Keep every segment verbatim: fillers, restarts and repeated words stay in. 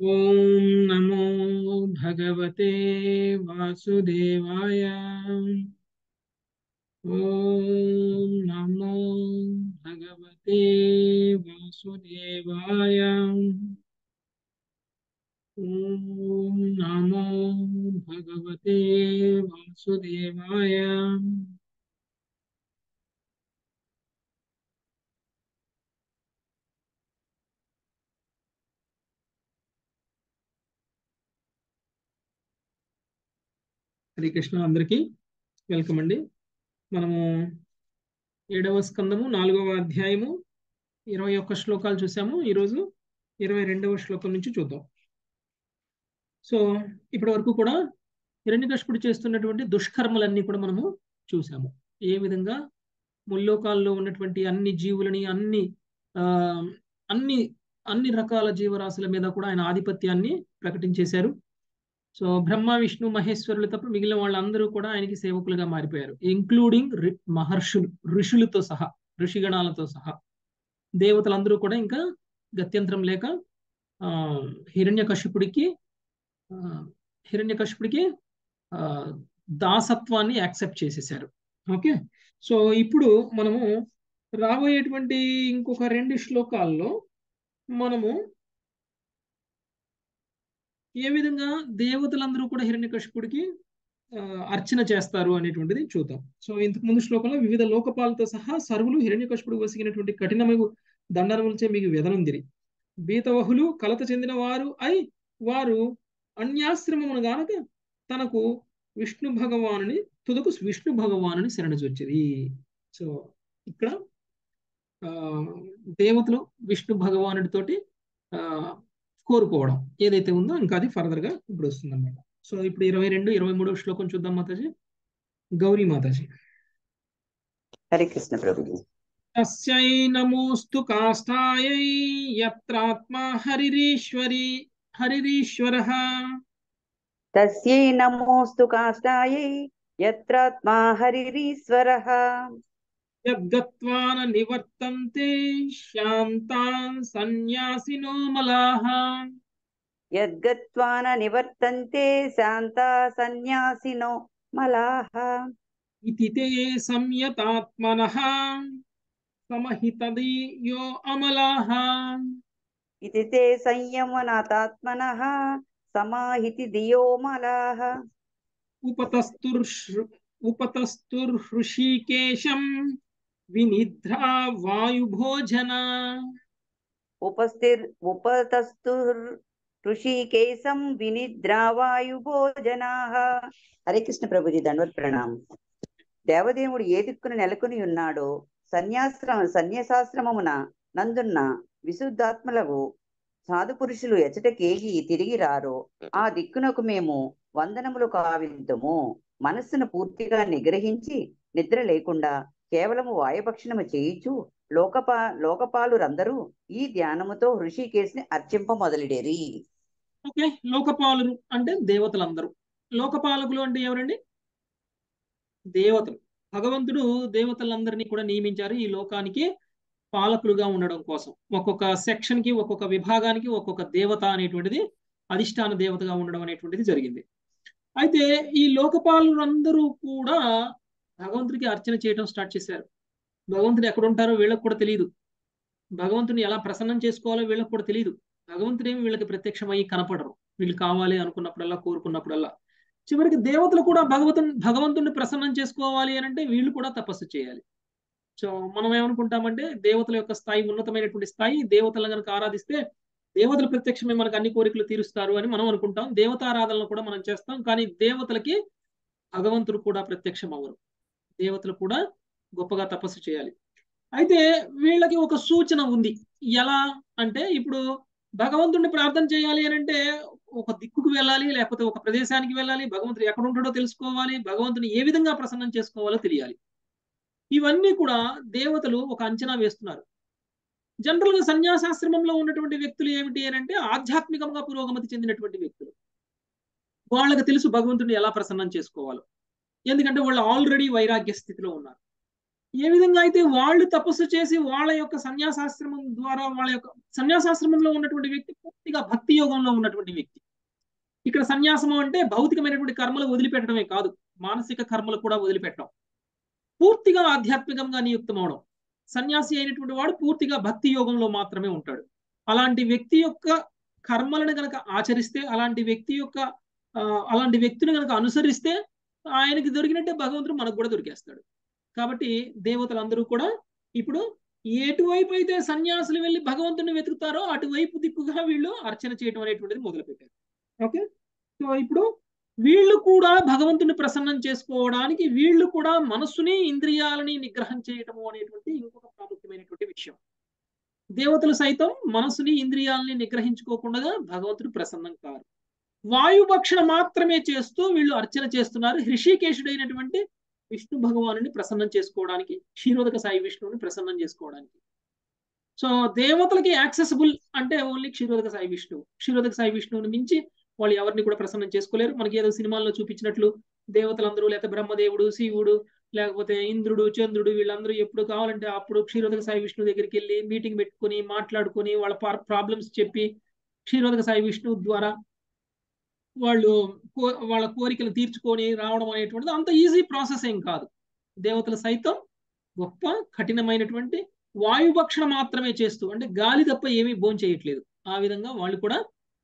ओम नमो भगवते वासुदेवाय। ओम नमो भगवते वासुदेवाय। ओम नमो भगवते वासुदेवाय। హరే కృష్ణ అందరికీ వెల్కమ్ అండి. మనము ఏడవ స్కందము నాలుగవ అధ్యాయము ఇరవై ఒక్క శ్లోకాలు చూసాము. ఈరోజు ఇరవై రెండవ శ్లోకం నుంచి చూద్దాం. సో ఇప్పటి వరకు కూడా హిరణ్యకశిపుడు చేస్తున్నటువంటి దుష్కర్మలన్నీ కూడా మనము చూసాము. ఏ విధంగా ముల్లోకాల్లో ఉన్నటువంటి అన్ని జీవులని అన్ని ఆ అన్ని అన్ని రకాల జీవరాశుల మీద కూడా ఆయన ఆధిపత్యాన్ని ప్రకటించేశారు. సో బ్రహ్మ విష్ణు మహేశ్వరులు తప్ప మిగిలిన వాళ్ళందరూ కూడా ఆయనకి సేవకులుగా మారిపోయారు, ఇంక్లూడింగ్ మహర్షులు, ఋషులతో సహా, ఋషిగణాలతో సహా. దేవతలందరూ కూడా ఇంకా గత్యంతరం లేక ఆ హిరణ్యకశిపుడికి ఆ, హిరణ్యకశిపుడికి ఆ దాసత్వాన్ని యాక్సెప్ట్ చేసేసారు. ఓకే, సో ఇప్పుడు మనము రాబోయేటువంటి ఇంకొక రెండు శ్లోకాల్లో మనము ఏ విధంగా దేవతలందరూ కూడా హిరణ్యకశిపుడికి అర్చన చేస్తారు అనేటువంటిది చూద్దాం. సో ఇంతకు ముందు శ్లోకంలో వివిధ లోకపాలతో సహా సర్వులు హిరణ్యకశిపుడు వసిగినటువంటి కఠినమైన దండనములచే మీకు వెదనుందిరి. బీతవహులు కలత చెందిన వారు అయి వారు అన్యాశ్రమమును గానక తనకు విష్ణు భగవానుని తుదకు విష్ణు భగవానుని శరణుజొచ్చిరి. సో ఇక్కడ ఆ దేవతలు విష్ణు భగవానుడితోటి ఆ కోరుకోవడం ఏదైతే ఉందో ఇంకా అది ఫర్దర్ గా ఇప్పుడు వస్తుంది అనమాట. సో ఇప్పుడు ఇరవై రెండు ఇరవై మూడవ శ్లోకం చూద్దాం మాతాజీ. గౌరీ మాతాజీ. హరే కృష్ణ ప్రభుజీ. తస్యై నమోస్తు కాష్టాయై యత్రాత్మా హరిరీశ్వరి హరిరీశ్వరః. తస్యై నమోస్తు కాష్టాయై యత్రాత్మా హరిరీశ్వరః. యద్గత్వా న నివర్తంతే శాంతాన్ సన్యాసినో మలాః. యద్గత్వా న నివర్తంతే శాంతా సన్యాసినో మలాః. ఇతి తే సంయతాత్మనః సమహితదియో అమలాః. ఇతి తే సంయమనాతాత్మనః సమాహితి దియో మలాః. ఉపతస్తుర్ష్ ఉపతస్తుర్హృషికేశం వినిద్రా వాయుభోజన. ఉపస్థిర్ ఉపతస్తు ఋషికేశం వినిద్రావాయుభోజనాః. హరే కృష్ణ ప్రభుజీ, దండవత్ ప్రణామం. దేవదేవుడు ఏ దిక్కును నెలకొని ఉన్నాడో సన్యాశ్రమ సన్యాసాశ్రమమున నందున్న విశుద్ధాత్మలకు సాధు పురుషులు ఎచ్చటకేగి తిరిగి రారో ఆ దిక్కునకు మేము వందనములు కావింతుము. మనస్సును పూర్తిగా నిగ్రహించి నిద్ర లేకుండా కేవలము వాయుభక్షణము చేయిచు లోకపా లోకపాలురందరూ ఈ ధ్యానముతో హృషికేశుని అర్చింప మొదలుడేరి. ఓకే, లోకపాలురు అంటే దేవతలందరూ. లోకపాలకులు అంటే ఎవరండి? దేవతలు. భగవంతుడు దేవతలందరినీ కూడా నియమించారు ఈ లోకానికి పాలకులుగా ఉండడం కోసం. ఒక్కొక్క సెక్షన్ కి ఒక్కొక్క విభాగానికి ఒక్కొక్క దేవత అనేటువంటిది అధిష్టాన దేవతగా ఉండడం అనేటువంటిది జరిగింది. అయితే ఈ లోకపాలురందరూ కూడా భగవంతుడికి అర్చన చేయడం స్టార్ట్ చేశారు. భగవంతుడు ఎక్కడ ఉంటారో వీళ్ళకి కూడా తెలియదు, భగవంతుని ఎలా ప్రసన్నం చేసుకోవాలో వీళ్ళకి కూడా తెలియదు. భగవంతుడేమి వీళ్ళకి ప్రత్యక్షమయ్యి కనపడరు. వీళ్ళు కావాలి అనుకున్నప్పుడల్లా, కోరుకున్నప్పుడల్లా. చివరికి దేవతలు కూడా భగవతు భగవంతుడిని ప్రసన్నం చేసుకోవాలి అని అంటే వీళ్ళు కూడా తపస్సు చేయాలి. సో మనం ఏమనుకుంటామంటే దేవతల యొక్క స్థాయి ఉన్నతమైనటువంటి స్థాయి, దేవతలను కనుక ఆరాధిస్తే దేవతలు ప్రత్యక్షమే మనకు అన్ని కోరికలు తీరుస్తారు అని మనం అనుకుంటాం. దేవతారాధనలు కూడా మనం చేస్తాం. కానీ దేవతలకి భగవంతుడు కూడా ప్రత్యక్షం అవ్వరు. దేవతలు కూడా గొప్పగా తపస్సు చేయాలి. అయితే వీళ్ళకి ఒక సూచన ఉంది. ఎలా అంటే ఇప్పుడు భగవంతుడిని ప్రార్థన చేయాలి అని అంటే ఒక దిక్కుకు వెళ్ళాలి, లేకపోతే ఒక ప్రదేశానికి వెళ్ళాలి, భగవంతుడు ఎక్కడ ఉంటాడో తెలుసుకోవాలి, భగవంతుని ఏ విధంగా ప్రసన్నం చేసుకోవాలో తెలియాలి. ఇవన్నీ కూడా దేవతలు ఒక అంచనా వేస్తున్నారు. జనరల్ గా సన్యాసాశ్రమంలో ఉన్నటువంటి వ్యక్తులు ఏమిటి అని అంటే ఆధ్యాత్మికంగా పురోగమతి చెందినటువంటి వ్యక్తులు. వాళ్ళకి తెలుసు భగవంతుడిని ఎలా ప్రసన్నం చేసుకోవాలో, ఎందుకంటే వాళ్ళు ఆల్రెడీ వైరాగ్య స్థితిలో ఉన్నారు. ఏ విధంగా అయితే వాళ్ళు తపస్సు చేసి వాళ్ళ యొక్క సన్యాసాశ్రమం ద్వారా వాళ్ళ యొక్క సన్యాసాశ్రమంలో ఉన్నటువంటి వ్యక్తి పూర్తిగా భక్తి యోగంలో ఉన్నటువంటి వ్యక్తి. ఇక్కడ సన్యాసము అంటే భౌతికమైనటువంటి కర్మలు వదిలిపెట్టడమే కాదు, మానసిక కర్మలు కూడా వదిలిపెట్టడం, పూర్తిగా ఆధ్యాత్మికంగా నియుక్తం అవడం. సన్యాసి అయినటువంటి వాడు పూర్తిగా భక్తి యోగంలో మాత్రమే ఉంటాడు. అలాంటి వ్యక్తి యొక్క కర్మలను గనక ఆచరిస్తే, అలాంటి వ్యక్తి యొక్క అలాంటి వ్యక్తిని గనక అనుసరిస్తే ఆయనకి దొరికినట్టే భగవంతుడు మనకు కూడా దొరికేస్తాడు. కాబట్టి దేవతలందరూ కూడా ఇప్పుడు ఎటువైపు అయితే సన్యాసులు వెళ్ళి భగవంతుడిని వెతుకుతారో అటువైపు దిక్కుగా వీళ్ళు అర్చన చేయడం అనేటువంటిది మొదలుపెట్టారు. ఓకే, సో ఇప్పుడు వీళ్ళు కూడా భగవంతుని ప్రసన్నం చేసుకోవడానికి వీళ్ళు కూడా మనస్సుని ఇంద్రియాలని నిగ్రహం చేయటము అనేటువంటి ఇంకొక ప్రాముఖ్యమైనటువంటి విషయం. దేవతలు సైతం మనస్సుని ఇంద్రియాలని నిగ్రహించుకోకుండా భగవంతుడు ప్రసన్నం కారు. వాయుభక్షణ మాత్రమే చేస్తూ వీళ్ళు అర్చన చేస్తున్నారు హృషికేశుడైనటువంటి విష్ణు భగవానుని ప్రసన్నం చేసుకోవడానికి, క్షీరోదక సాయి విష్ణువుని ప్రసన్నం చేసుకోవడానికి. సో దేవతలకి యాక్సెసిబుల్ అంటే ఓన్లీ క్షీరోదక సాయి విష్ణువు. క్షీరోదక సాయి విష్ణువుని మించి వాళ్ళు ఎవరిని కూడా ప్రసన్నం చేసుకోలేరు. మనకి ఏదో సినిమాల్లో చూపించినట్లు దేవతలందరూ, లేకపోతే బ్రహ్మదేవుడు, శివుడు, లేకపోతే ఇంద్రుడు, చంద్రుడు, వీళ్ళందరూ ఎప్పుడు కావాలంటే అప్పుడు క్షీరోదక సాయి విష్ణువు దగ్గరికి వెళ్ళి మీటింగ్ పెట్టుకుని మాట్లాడుకుని వాళ్ళ ప్రాబ్లమ్స్ చెప్పి క్షీరోదక సాయి విష్ణువు ద్వారా వాళ్ళు వాళ్ళ కోరికలు తీర్చుకొని రావడం అనేటువంటిది అంత ఈజీ ప్రాసెస్ ఏం కాదు. దేవతలు సైతం గొప్ప కఠినమైనటువంటి వాయుభక్షణ మాత్రమే చేస్తూ, అంటే గాలి తప్ప ఏమీ భోజనం చేయట్లేదు, ఆ విధంగా వాళ్ళు కూడా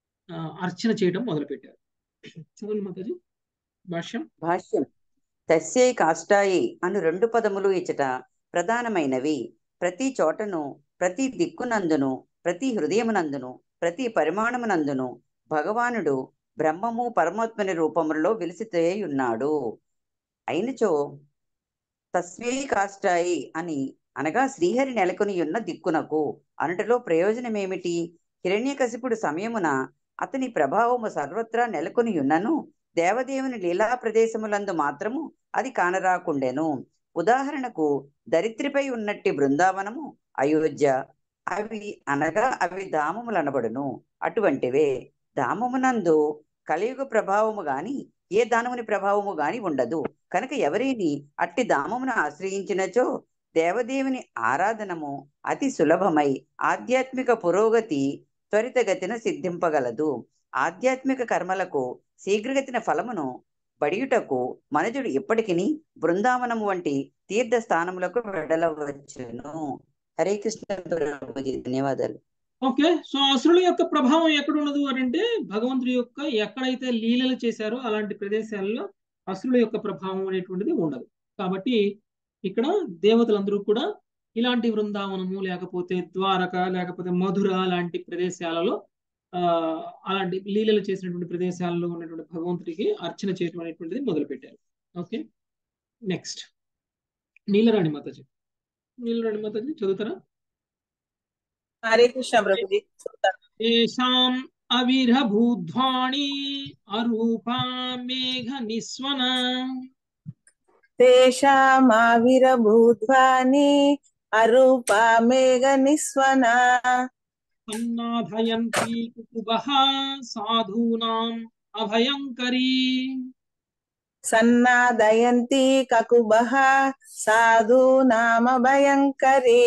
అర్చన చేయడం మొదలుపెట్టారు. చదువు మాతాజీ భాష్యం. భాష్యం తస్యై కాష్టాయి అను రెండు పదములు ఇచ్చట ప్రధానమైనవి. ప్రతి చోటను, ప్రతి దిక్కునందును, ప్రతి హృదయమునందును, ప్రతి పరిమాణమునందును భగవానుడు బ్రహ్మము పరమాత్మని రూపములలో వెలిసితే ఉన్నాడు. అయినచో తస్వై కాష్టాయి అని అనగా శ్రీహరి నెలకొని ఉన్న దిక్కునకు అనుటలో ప్రయోజనమేమిటి? హిరణ్యకశిపుడు సమయమున అతని ప్రభావము సర్వత్రా నెలకొని ఉన్నను దేవదేవుని లీలా ప్రదేశములందు మాత్రము అది కానరాకుండెను. ఉదాహరణకు దరిత్రిపై ఉన్నట్టి బృందావనము, అయోధ్య, అవి అనగా అవి ధామములనబడును. అటువంటివే ధామమునందు కలియుగ ప్రభావము గాని ఏ దానముని ప్రభావము గాని ఉండదు. కనుక ఎవరిని అట్టి ధామమును ఆశ్రయించినచో దేవదేవుని ఆరాధనము అతి సులభమై ఆధ్యాత్మిక పురోగతి త్వరితగతిన సిద్ధింపగలదు. ఆధ్యాత్మిక కర్మలకు శీఘ్రగతిన ఫలమును బడియుటకు మనుజుడు ఇప్పటికిని బృందావనము వంటి తీర్థ స్థానములకు వెడలవచ్చును. హరే కృష్ణ ప్రభుజీ, ధన్యవాదాలు. ఓకే, సో అసురుల యొక్క ప్రభావం ఎక్కడ ఉన్నది అని అంటే భగవంతుడి యొక్క ఎక్కడైతే లీలలు చేశారో అలాంటి ప్రదేశాల్లో అసురుల యొక్క ప్రభావం అనేటువంటిది ఉండదు. కాబట్టి ఇక్కడ దేవతలందరూ కూడా ఇలాంటి బృందావనము, లేకపోతే ద్వారక, లేకపోతే మధుర లాంటి ప్రదేశాలలో ఆ అలాంటి లీలలు చేసినటువంటి ప్రదేశాల్లో ఉన్నటువంటి భగవంతుడికి అర్చన చేయడం అనేటువంటిది మొదలుపెట్టారు. Okay, next Neelarani Mataji. నీలరాణి మాతాజీ చదువుతారా? హరే కృష్ణ ప్రభుజీ. తేషాం అవిరభూధ్వాణి అరూపా మేఘ నిస్వన తేషామావిరభూధ్వాని అరూపా మేఘ నిస్వన సన్నాధయంతి కుకుభః సాధూనాం అభయంకరీ సన్నాదయంతి కకుభః సాధూనామభయంకరీ.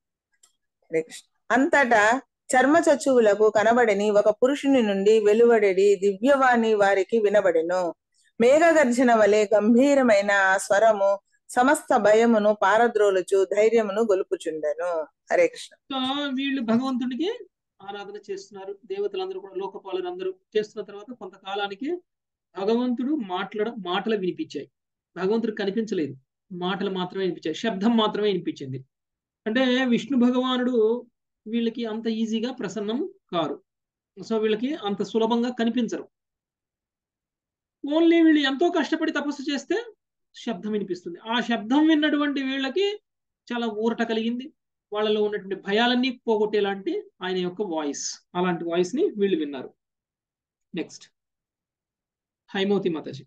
అంతటా చర్మ చచ్చువులకు కనబడని ఒక పురుషుని నుండి వెలువడేది దివ్యవాణి వారికి వినబడెను. మేఘగర్జన వలె గంభీరమైన ఆ స్వరము సమస్త భయమును పారద్రోలుచు ధైర్యమును గొలుపుచుండెను. హరే కృష్ణ. వీళ్ళు భగవంతుడికి ఆరాధన చేస్తున్నారు, దేవతలందరూ కూడా లోకపాలులందరూ చేస్తున్న తర్వాత కొంతకాలానికి భగవంతుడు మాట్లాడ మాటలు వినిపించాయి. భగవంతుడు కనిపించలేదు, మాటలు మాత్రమే వినిపించాయి, శబ్దం మాత్రమే వినిపించింది. అంటే విష్ణు భగవానుడు వీళ్ళకి అంత ఈజీగా ప్రసన్నం కారు. సో వీళ్ళకి అంత సులభంగా కనిపించరు. ఓన్లీ వీళ్ళు ఎంతో కష్టపడి తపస్సు చేస్తే శబ్దం వినిపిస్తుంది. ఆ శబ్దం విన్నటువంటి వీళ్ళకి చాలా ఊరట కలిగింది. వాళ్ళలో ఉన్నటువంటి భయాలన్నీ పోగొట్టేలాంటి ఆయన యొక్క వాయిస్, అలాంటి వాయిస్ ని వీళ్ళు విన్నారు. నెక్స్ట్ హైమవతి మాతాజీ.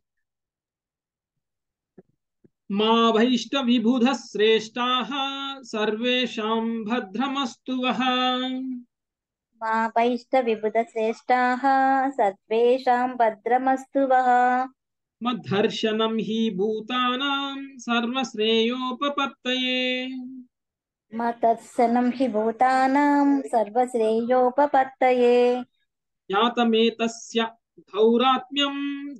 మా భైష్ట విబుధ శ్రేష్టాః సర్వేషాం భద్రమస్తు వః. మా భైష్ట విబుధ శ్రేష్టాః సర్వేషాం భద్రమస్తు వః. మద్దర్శనం హి భూతానాం సర్వశ్రేయోపపత్తయే. మదర్శనం హి భూతానాం సర్వశ్రేయోపపత్తయే. యాతమేతస్య ధౌరాత్మ్యం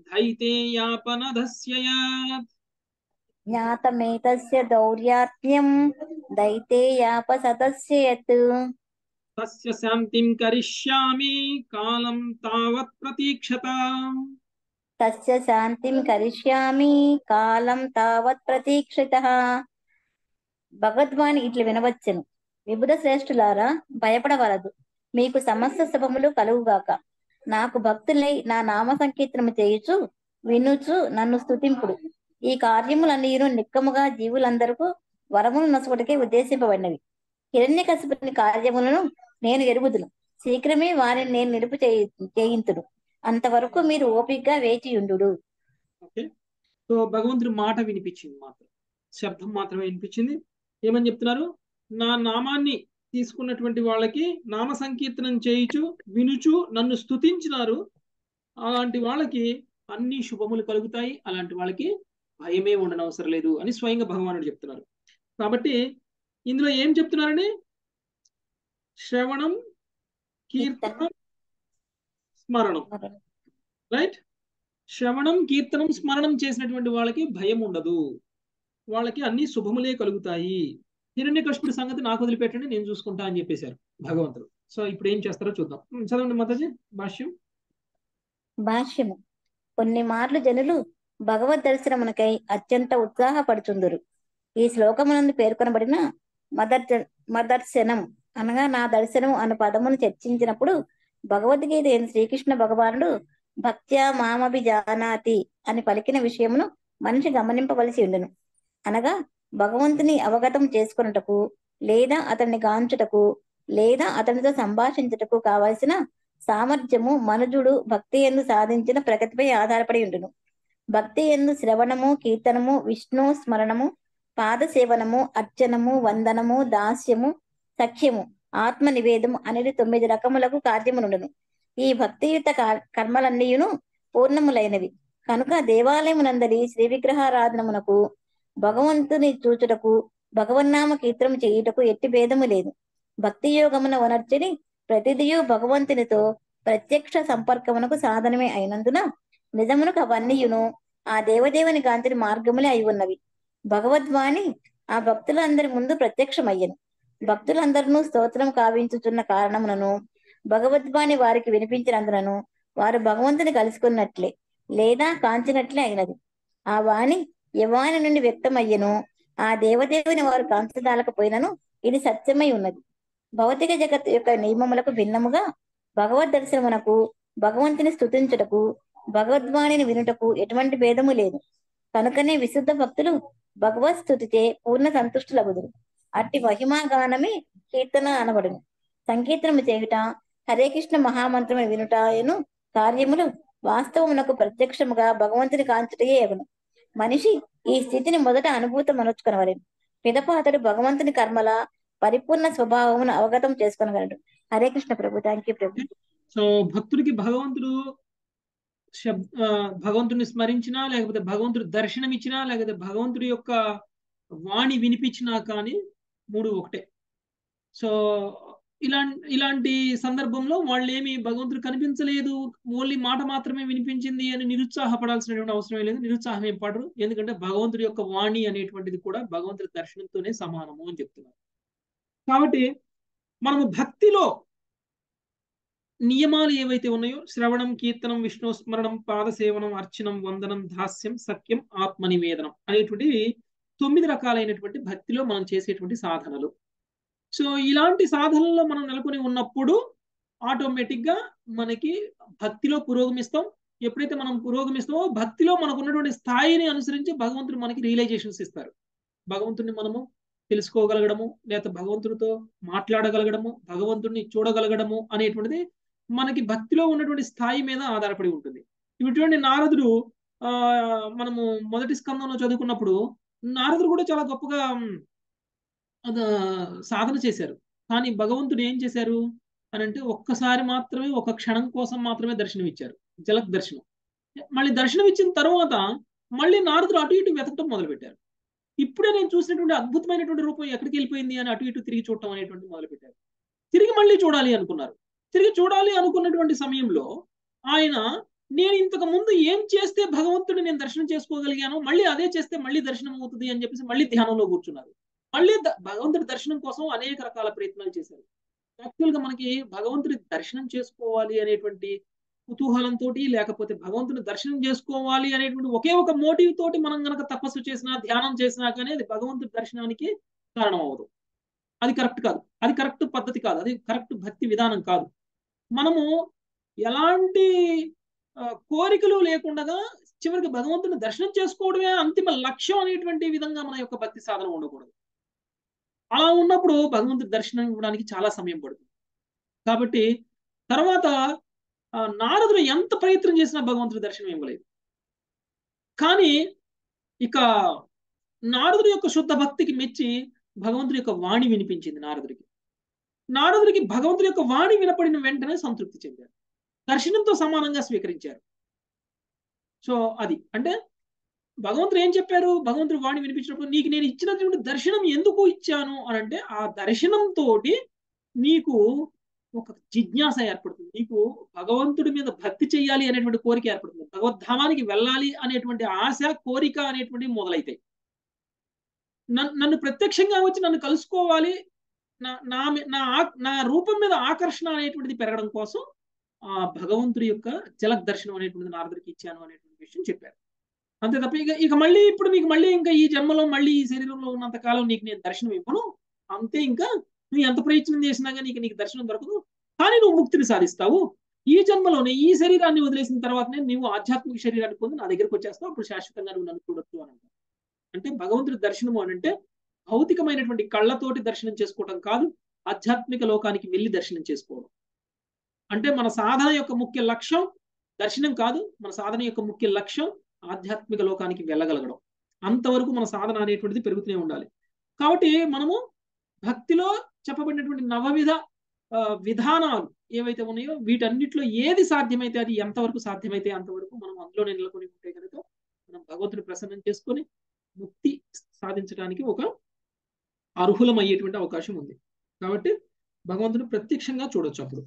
దైతేయాపనధస్యయాత్. జ్ఞాతమేతస్య దౌర్యాత్మ్యం దైతేయాపసదస్య యత్. తస్య శాంతిం కరిష్యామి కాలం తావత్ ప్రతీక్షత. తస్య శాంతిం కరిష్యామి కాలం తావత్ ప్రతీక్షితః. భగవద్వాణి ఇట్లు వినవచ్చును. విబుధ శ్రేష్ఠులారా, భయపడవలదు. మీకు సమస్త శుభములు కలుగుగాక. నాకు భక్తులై నా నామ సంకీర్తనము చేయుచు వినుచు నన్ను స్తుతింపుడు. ఈ కార్యములన్నీయును నిక్కముగా జీవులందరకు వరములు నొసగుటకే ఉద్దేశింపబడినవి. హిరణ్యకశిపుని కార్యములను నేను ఎరుగుదును. శీఘ్రమే వారిని నేను నిలుపు చేయి చేయింతుడు. అంతవరకు మీరు ఓపికగా వేచియుండు. ఓకే, సో భగవంతుడి మాట వినిపించింది, మాత్రం శబ్దం మాత్రమే వినిపించింది. ఏమని చెప్తున్నారు? నా నామాన్ని తీసుకున్నటువంటి వాళ్ళకి నామ సంకీర్తనం చేయుచు వినుచు నన్ను స్తుతించినారు. అలాంటి వాళ్ళకి అన్ని శుభములు కలుగుతాయి. అలాంటి వాళ్ళకి భయమే ఉండనవసరం లేదు అని స్వయంగా భగవానుడు చెప్తున్నారు. కాబట్టి ఇందులో ఏం చెప్తున్నారని? శ్రవణం, కీర్తనం, స్మరణం. రైట్? శ్రవణం, కీర్తనం, స్మరణం చేసినటువంటి వాళ్ళకి భయం ఉండదు. వాళ్ళకి అన్ని శుభములే కలుగుతాయి. హిరణ్యకశిపుడి సంగతి నాకు వదిలిపెట్టండి, నేను చూసుకుంటా అని చెప్పేశారు భగవంతుడు. సో ఇప్పుడు ఏం చేస్తారో చూద్దాం. చదవండి మాతాజీ భాష్యం. భాష్యము. కొన్ని మార్లు జనులు భగవద్ దర్శనమునకై అత్యంత ఉత్సాహపడుచుందురు. ఈ శ్లోకమునందు పేర్కొనబడిన మదర్ మదర్శనం అనగా నా దర్శనం అను పదమును చర్చించినప్పుడు భగవద్గీత శ్రీకృష్ణ భగవానుడు భక్త్యా మామభిజానాతి అని పలికిన విషయమును మనిషి గమనింపవలసి ఉండును. అనగా భగవంతుని అవగతం చేసుకొనుటకు, లేదా అతన్ని గాంచుటకు, లేదా అతనితో సంభాషించుటకు కావలసిన సామర్థ్యము మనుజుడు భక్తి యందు సాధించిన ప్రగతిపై ఆధారపడి ఉండును. భక్తి యందు శ్రవణము, కీర్తనము, విష్ణు స్మరణము, పాద సేవనము, అర్చనము, వందనము, దాస్యము, సఖ్యము, ఆత్మ నివేదము అనేది తొమ్మిది రకములకు కార్యములుండును. ఈ భక్తియుత కర్మలన్నీయును పూర్ణములైనవి కనుక దేవాలయమునందరి శ్రీ విగ్రహారాధనమునకు, భగవంతుని చూచుటకు, భగవన్నామ కీర్తనము చేయుటకు ఎట్టి భేదము లేదు. భక్తి యోగమున వనర్చని ప్రతిదియు భగవంతునితో ప్రత్యక్ష సంపర్కమునకు సాధనమే అయినందున నిజమునకు అవన్నీయును ఆ దేవదేవుని గాంతిని మార్గములే అయి ఉన్నవి. భగవద్వాణి ఆ భక్తులందరి ముందు ప్రత్యక్షమయ్యను. భక్తులందరూ స్తోత్రం కావించుచున్న కారణమునను భగవద్వాణి వారికి వినిపించినందునను వారు భగవంతుని కలుసుకున్నట్లే లేదా కాంచినట్లే అయినది. ఆ వాణి యవాని నుండి వ్యక్తమయ్యను. ఆ దేవదేవుని వారు కాంచదాలకపోయినను ఇది సత్యమై ఉన్నది. భౌతిక జగత్ యొక్క నియమములకు భిన్నముగా భగవద్ దర్శనమునకు, భగవంతుని స్తుతించుటకు, భగవద్వాణిని వినుటకు ఎటువంటి భేదము లేదు. కనుకనే విశుద్ధ భక్తులు భగవత్ స్తుతితే పూర్ణ సంతుష్టులగుదురు. అట్టి మహిమాగానమే కీర్తన అనబడును. సంకీర్తనము చేయుట, హరే కృష్ణ మహామంత్రము వినుటను కార్యములు వాస్తవమునకు ప్రత్యక్షముగా భగవంతుని కాంచుటయే అగును. మనిషి ఈ స్థితిని మొదట అనుభూతం అనొచ్చుకొనవలెను. పిదప అతడు భగవంతుని కర్మల పరిపూర్ణ స్వభావమును అవగతం చేసుకొనగలడు. Hare Krishna Prabhu. Thank you Prabhu. So భక్తుడికి భగవంతుడు శబ్ భగవంతుడిని స్మరించినా, లేకపోతే భగవంతుడు దర్శనం ఇచ్చినా, లేకపోతే భగవంతుడి యొక్క వాణి వినిపించినా కానీ మూడు ఒకటే. సో ఇలా ఇలాంటి సందర్భంలో వాళ్ళు ఏమి భగవంతుడు కనిపించలేదు, ఓన్లీ మాట మాత్రమే వినిపించింది అని నిరుత్సాహపడాల్సినటువంటి అవసరం లేదు. నిరుత్సాహం ఏం పడరు. ఎందుకంటే భగవంతుడి యొక్క వాణి అనేటువంటిది కూడా భగవంతుడి దర్శనంతోనే సమానము అని చెప్తున్నారు. కాబట్టి మనము భక్తిలో నియమాలు ఏవైతే ఉన్నాయో శ్రవణం, కీర్తనం, విష్ణు స్మరణం, పాద సేవనం, అర్చనం, వందనం, దాస్యం, సఖ్యం, ఆత్మ నివేదనం అనేటువంటి తొమ్మిది రకాలైనటువంటి భక్తిలో మనం చేసేటువంటి సాధనలు. సో ఇలాంటి సాధనల్లో మనం నెలకొని ఉన్నప్పుడు ఆటోమేటిక్ గా మనకి భక్తిలో పురోగమిస్తాం. ఎప్పుడైతే మనం పురోగమిస్తామో భక్తిలో మనకు ఉన్నటువంటి స్థాయిని అనుసరించి భగవంతుడు మనకి రియలైజేషన్స్ ఇస్తారు. భగవంతుడిని మనము తెలుసుకోగలగడము, లేదా భగవంతుడితో మాట్లాడగలగడము, భగవంతుడిని చూడగలగడము అనేటువంటిది మనకి భక్తిలో ఉన్నటువంటి స్థాయి మీద ఆధారపడి ఉంటుంది. ఇటువంటి నారదుడు ఆ మనము మొదటి స్కందంలో చదువుకున్నప్పుడు నారదుడు కూడా చాలా గొప్పగా సాధన చేశారు. కానీ భగవంతుడు ఏం చేశారు అని అంటే ఒక్కసారి మాత్రమే, ఒక క్షణం కోసం మాత్రమే దర్శనం ఇచ్చారు, జలక్ దర్శనం. మళ్ళీ దర్శనం ఇచ్చిన తర్వాత మళ్ళీ నారదుడు అటు ఇటు వెతకటం మొదలుపెట్టారు. ఇప్పుడే నేను చూసినటువంటి అద్భుతమైనటువంటి రూపం ఎక్కడికి వెళ్ళిపోయింది అని అటు ఇటు తిరిగి చూడటం అనేటువంటి మొదలుపెట్టారు. తిరిగి మళ్ళీ చూడాలి అనుకున్నారు. తిరిగి చూడాలి అనుకున్నటువంటి సమయంలో ఆయన నేను ఇంతకు ముందు ఏం చేస్తే భగవంతుడిని నేను దర్శనం చేసుకోగలిగాను, మళ్ళీ అదే చేస్తే మళ్ళీ దర్శనం అవుతుంది అని చెప్పేసి మళ్ళీ ధ్యానంలో కూర్చున్నారు. మళ్ళీ భగవంతుడి దర్శనం కోసం అనేక రకాల ప్రయత్నాలు చేశారు. యాక్చువల్గా మనకి భగవంతుడి దర్శనం చేసుకోవాలి అనేటువంటి కుతూహలంతో, లేకపోతే భగవంతుని దర్శనం చేసుకోవాలి అనేటువంటి ఒకే ఒక మోటివ్ తోటి మనం గనక తపస్సు చేసినా ధ్యానం చేసినా కానీ అది భగవంతుడి దర్శనానికి కారణం అవ్వదు. అది కరెక్ట్ కాదు, అది కరెక్ట్ పద్ధతి కాదు, అది కరెక్ట్ భక్తి విధానం కాదు. మనము ఎలాంటి కోరికలు లేకుండా చివరికి భగవంతుని దర్శనం చేసుకోవడమే అంతిమ లక్ష్యం అనేటువంటి విధంగా మన యొక్క భక్తి సాధన ఉండకూడదు. అలా ఉన్నప్పుడు భగవంతుడి దర్శనం ఇవ్వడానికి చాలా సమయం పడుతుంది. కాబట్టి తర్వాత నారదుడు ఎంత ప్రయత్నం చేసినా భగవంతుడి దర్శనం ఇవ్వలేదు. కానీ ఇక నారదుడి యొక్క శుద్ధ భక్తికి మెచ్చి భగవంతుడి యొక్క వాణి వినిపించింది నారదుడికి. నారదుడికి భగవంతుడి యొక్క వాణి వినపడిన వెంటనే సంతృప్తి చెందారు, దర్శనంతో సమానంగా స్వీకరించారు. సో అది అంటే భగవంతుడు ఏం చెప్పారు, భగవంతుడు వాణి వినిపించినప్పుడు నీకు నేను ఇచ్చినటువంటి దర్శనం ఎందుకు ఇచ్చాను అని అంటే ఆ దర్శనంతో నీకు ఒక జిజ్ఞాస ఏర్పడుతుంది, నీకు భగవంతుడి మీద భక్తి చేయాలి అనేటువంటి కోరిక ఏర్పడుతుంది, భగవద్ధామానికి వెళ్ళాలి అనేటువంటి ఆశ కోరిక అనేటువంటివి మొదలైతాయి. నన్ను ప్రత్యక్షంగా వచ్చి నన్ను కలుసుకోవాలి, నా నా నా నా రూపం మీద ఆకర్షణ అనేటువంటిది పెరగడం కోసం ఆ భగవంతుడి యొక్క జలక్ దర్శనం అనేటువంటిది నారదుడికి ఇచ్చాను అనేటువంటి విషయం చెప్పారు. అంతే తప్ప ఇక ఇక మళ్ళీ ఇప్పుడు నీకు మళ్ళీ ఇంకా ఈ జన్మలో మళ్ళీ ఈ శరీరంలో ఉన్నంత కాలం నీకు నేను దర్శనం ఇవ్వను, అంతే, ఇంకా నువ్వు ఎంత ప్రయత్నం చేసినా కానీ నీకు నీకు దర్శనం దొరకదు, కానీ నువ్వు ముక్తిని సాధిస్తావు. ఈ జన్మలోనే ఈ శరీరాన్ని వదిలేసిన తర్వాతనే నువ్వు ఆధ్యాత్మిక శరీరాన్ని పొంది నా దగ్గరికి వచ్చేస్తావు, అప్పుడు శాశ్వతంగా నువ్వు నన్ను చూడొచ్చు అని అంటారు. అంటే భగవంతుడి దర్శనము అని అంటే భౌతికమైనటువంటి కళ్ళతోటి దర్శనం చేసుకోవడం కాదు, ఆధ్యాత్మిక లోకానికి వెళ్ళి దర్శనం చేసుకోవడం. అంటే మన సాధన యొక్క ముఖ్య లక్ష్యం దర్శనం కాదు, మన సాధన యొక్క ముఖ్య లక్ష్యం ఆధ్యాత్మిక లోకానికి వెళ్ళగలగడం. అంతవరకు మన సాధన అనేటువంటిది పెరుగుతూనే ఉండాలి. కాబట్టి మనము భక్తిలో చెప్పబడినటువంటి నవవిధ విధానాలు ఏవైతే ఉన్నాయో వీటన్నిటిలో ఏది సాధ్యమైతే అది ఎంతవరకు సాధ్యమైతే అంతవరకు మనం అందులో నిలకొని ఉంటే కనుక మనం భగవంతుని ప్రసన్నం చేసుకొని ముక్తి సాధించడానికి ఒక అర్హులం అయ్యేటువంటి అవకాశం ఉంది. కాబట్టి భగవంతుని ప్రత్యక్షంగా చూడొచ్చు అప్పుడు.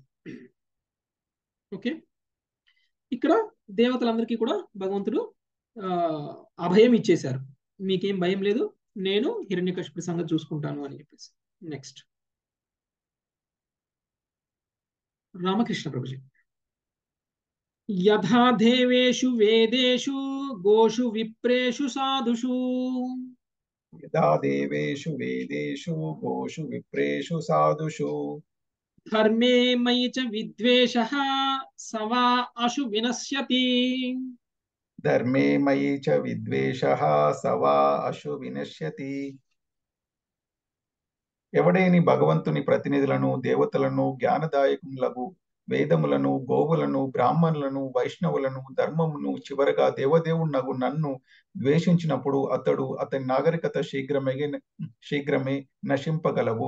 ఓకే, ఇక్కడ దేవతలందరికీ కూడా భగవంతుడు ఆ అభయం ఇచ్చేశారు, మీకేం భయం లేదు, నేను హిరణ్యకశిపుడి సంగతి చూసుకుంటాను అని చెప్పేసి. నెక్స్ట్ రామకృష్ణ ప్రభుజీ. యథా దేవేషు వేదేషు గోషు విప్రేషు సాధుషు యథా దేవేషు వేదేషు గోషు విప్రేషు సాధుషు ధర్మే మయి చ విద్వేషః సవా అశు వినశ్యతి. ధర్మే మయి చ విద్వేషః సవా అశు వినశ్యతి. ఎవడేని భగవంతుని ప్రతినిధులను, దేవతలను, జ్ఞానదాయకులకు, వేదములను, గోవులను, బ్రాహ్మణులను, వైష్ణవులను, ధర్మమును, చివరగా దేవదేవునగు నన్ను ద్వేషించినప్పుడు అతడు అతని నాగరికత శీఘ్రమే శీఘ్రమే నశింపగలవు.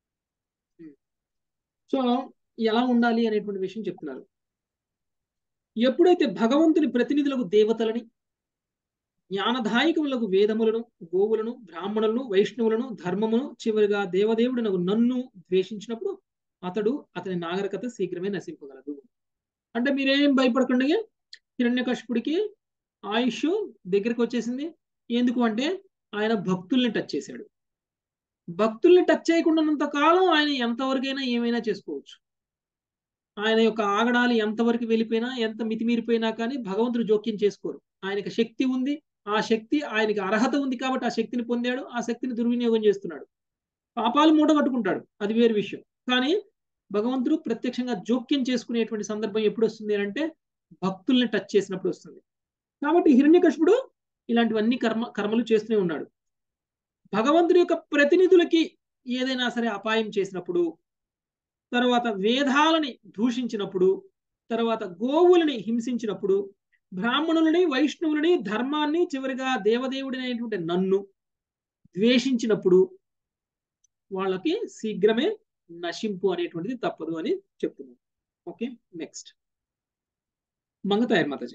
సో ఎలా ఉండాలి అనేటువంటి విషయం చెప్తున్నారు. ఎప్పుడైతే భగవంతుని ప్రతినిధులకు దేవతలని, జ్ఞానదాయకములకు వేదములను, గోవులను, బ్రాహ్మణులను, వైష్ణవులను, ధర్మమును, చివరిగా దేవదేవుడు నన్ను ద్వేషించినప్పుడు అతడు అతని నాగరికత శీఘ్రమే నశింపగలదు. అంటే మీరేం భయపడకండి, హిరణ్యకశిపుడికి ఆయుష్ దగ్గరికి వచ్చేసింది. ఎందుకు అంటే ఆయన భక్తుల్ని టచ్ చేశాడు. భక్తుల్ని టచ్ చేయకుండా కాలం ఆయన ఎంతవరకైనా ఏమైనా చేసుకోవచ్చు. ఆయన యొక్క ఆగడాలు ఎంతవరకు వెళ్ళిపోయినా, ఎంత మితిమీరిపోయినా కానీ భగవంతుడు జోక్యం చేసుకోరు. ఆయనకి శక్తి ఉంది, ఆ శక్తి ఆయనకి అర్హత ఉంది కాబట్టి ఆ శక్తిని పొందాడు, ఆ శక్తిని దుర్వినియోగం చేస్తున్నాడు. పాపాలు మూట కట్టుకుంటాడు, అది వేరు విషయం. కానీ భగవంతుడు ప్రత్యక్షంగా జోక్యం చేసుకునేటువంటి సందర్భం ఎప్పుడు వస్తుంది అంటే భక్తుల్ని టచ్ చేసినప్పుడు వస్తుంది. కాబట్టి హిరణ్యకశిపుడు ఇలాంటివన్నీ కర్మ కర్మలు చేస్తూనే ఉన్నాడు. భగవంతుడి యొక్క ప్రతినిధులకి ఏదైనా సరే అపాయం చేసినప్పుడు, తర్వాత వేదాలని దూషించినప్పుడు, తర్వాత గోవులని హింసించినప్పుడు, బ్రాహ్మణులని, వైష్ణవులని, ధర్మాన్ని, చివరిగా దేవదేవుడైనటువంటి నన్ను ద్వేషించినప్పుడు వాళ్ళకి శీఘ్రమే నశింపు అనేటువంటిది తప్పదు అని చెప్తున్నాను. Okay, next Mangathayar Mataji.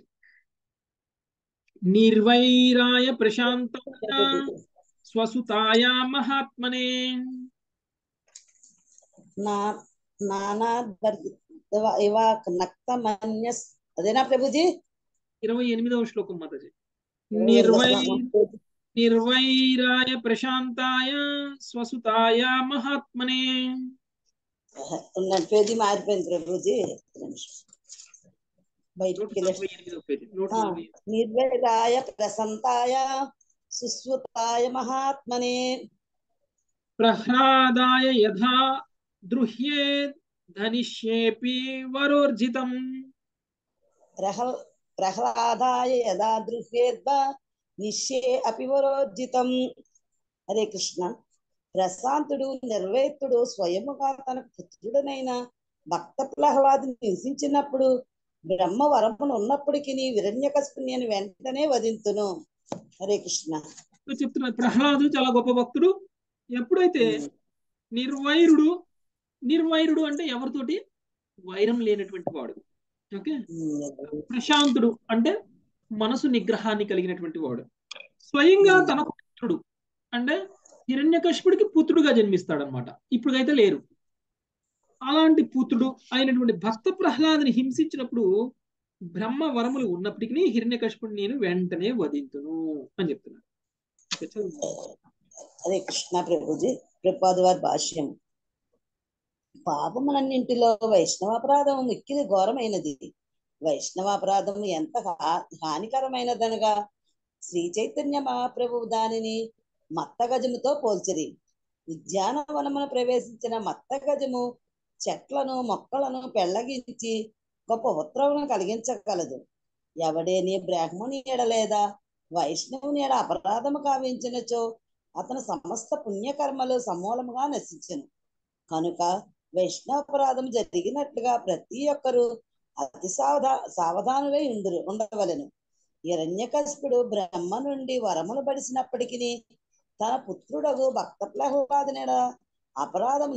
నిర్వైరాయ ప్రశాంతాయ స్వసుతాయ మహాత్మనే నానా ఇవా నక్త మన్యస్ అదేనా ప్రభుజీ? ఇరవై ఎనిమిదవ శ్లోకం మాతాజీ. నిర్వై నిర్వైరాయ ప్రశాంతాయ స్వసుతాయ మహాత్మనే. ఉన్నాడు, పేజీ మారిపోయింది ప్రభుజీ. బయటికి నిర్వైరాయ ప్రశాంతాయ సుస్వతాయ మహాత్మనే. ప్రహ్లాదాయ యథా దృహ్యే ధనిష్యేపి వరోర్జితం. ప్రహ్లాదాయ యథా దృహ్యేద్వ నిశ్చే అపి వరోర్జితం. హరే కృష్ణ. ప్రశాంతుడు నిర్వేతుడు స్వయముగా తన పుత్రుడనైన భక్త ప్రహ్లాదుని హింసించినప్పుడు బ్రహ్మ వరమును ఉన్నప్పటికీ హిరణ్యకశిపుని నేను వెంటనే వధింతును. హరే కృష్ణ. చెప్తున్నారు ప్రహ్లాదుడు చాలా గొప్ప భక్తుడు. ఎప్పుడైతే నిర్వైరుడు, నిర్వైరుడు అంటే ఎవరితోటి వైరం లేనటువంటి వాడు. ఓకే. ప్రశాంతుడు అంటే మనసు నిగ్రహాన్ని కలిగినటువంటి వాడు. స్వయంగా తన పుత్రుడు అంటే హిరణ్యకశిపుడికి పుత్రుడుగా జన్మిస్తాడు అనమాట. ఇప్పుడైతే లేరు. అలాంటి పుత్రుడు అయినటువంటి భక్త ప్రహ్లాదుని హింసించినప్పుడు బ్రహ్మ వరములు ఉన్నప్పటికీ హిరణ్యకశిపుడిని నేను వెంటనే వధింతును అని చెప్తున్నాడు. హరే కృష్ణ ప్రభుజీ. ప్రభుపాద వారి భాష్యం. పాపములన్నింటిలో వైష్ణవాపరాధం మిక్కిలి ఘోరమైనది. వైష్ణవాపరాధం ఎంత హానికరమైనదనగా శ్రీ చైతన్య మహాప్రభువు దానిని మత్తగజముతో పోల్చిరి. ఉద్యానవనమును ప్రవేశించిన మత్తగజము చెట్లను మొక్కలను పెళ్లగించి గొప్ప ఉత్తరవును కలిగించగలదు. ఎవడేని బ్రాహ్మణి ఎడ లేదా వైష్ణవుని ఎడ అపరాధము కావించినచో అతను సమస్త పుణ్యకర్మలు సమూలముగా నశించను. కనుక వైష్ణవాపరాధం జరిగినట్లుగా ప్రతి ఒక్కరూ అతి సావధా సావధానులై ఉందరు ఉండవలను. హిరణ్యకశిపుడు బ్రహ్మ నుండి వరములు బడిసినప్పటికీ తన పుత్రుడగు భక్త ప్రహ్లాదునిడ అపరాధం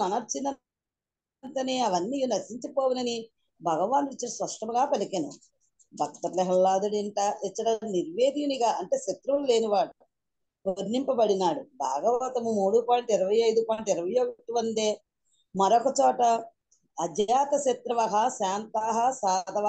ననర్చినంతనే అవన్నీ నశించిపోవునని భగవానుడు స్పష్టముగా పలికెను. భక్త ప్రహ్లాదుడి ఇంట ఇచ్చట నిర్వేదియునిగా అంటే శత్రువులు లేనివాడు వర్ణింపబడినాడు. భాగవతము మూడు పాయింట్ ఇరవై ఐదు పాయింట్ ఇరవై ఒకటి వందే మరొక చోట అజాత శత్రువ శాంతా సాధవ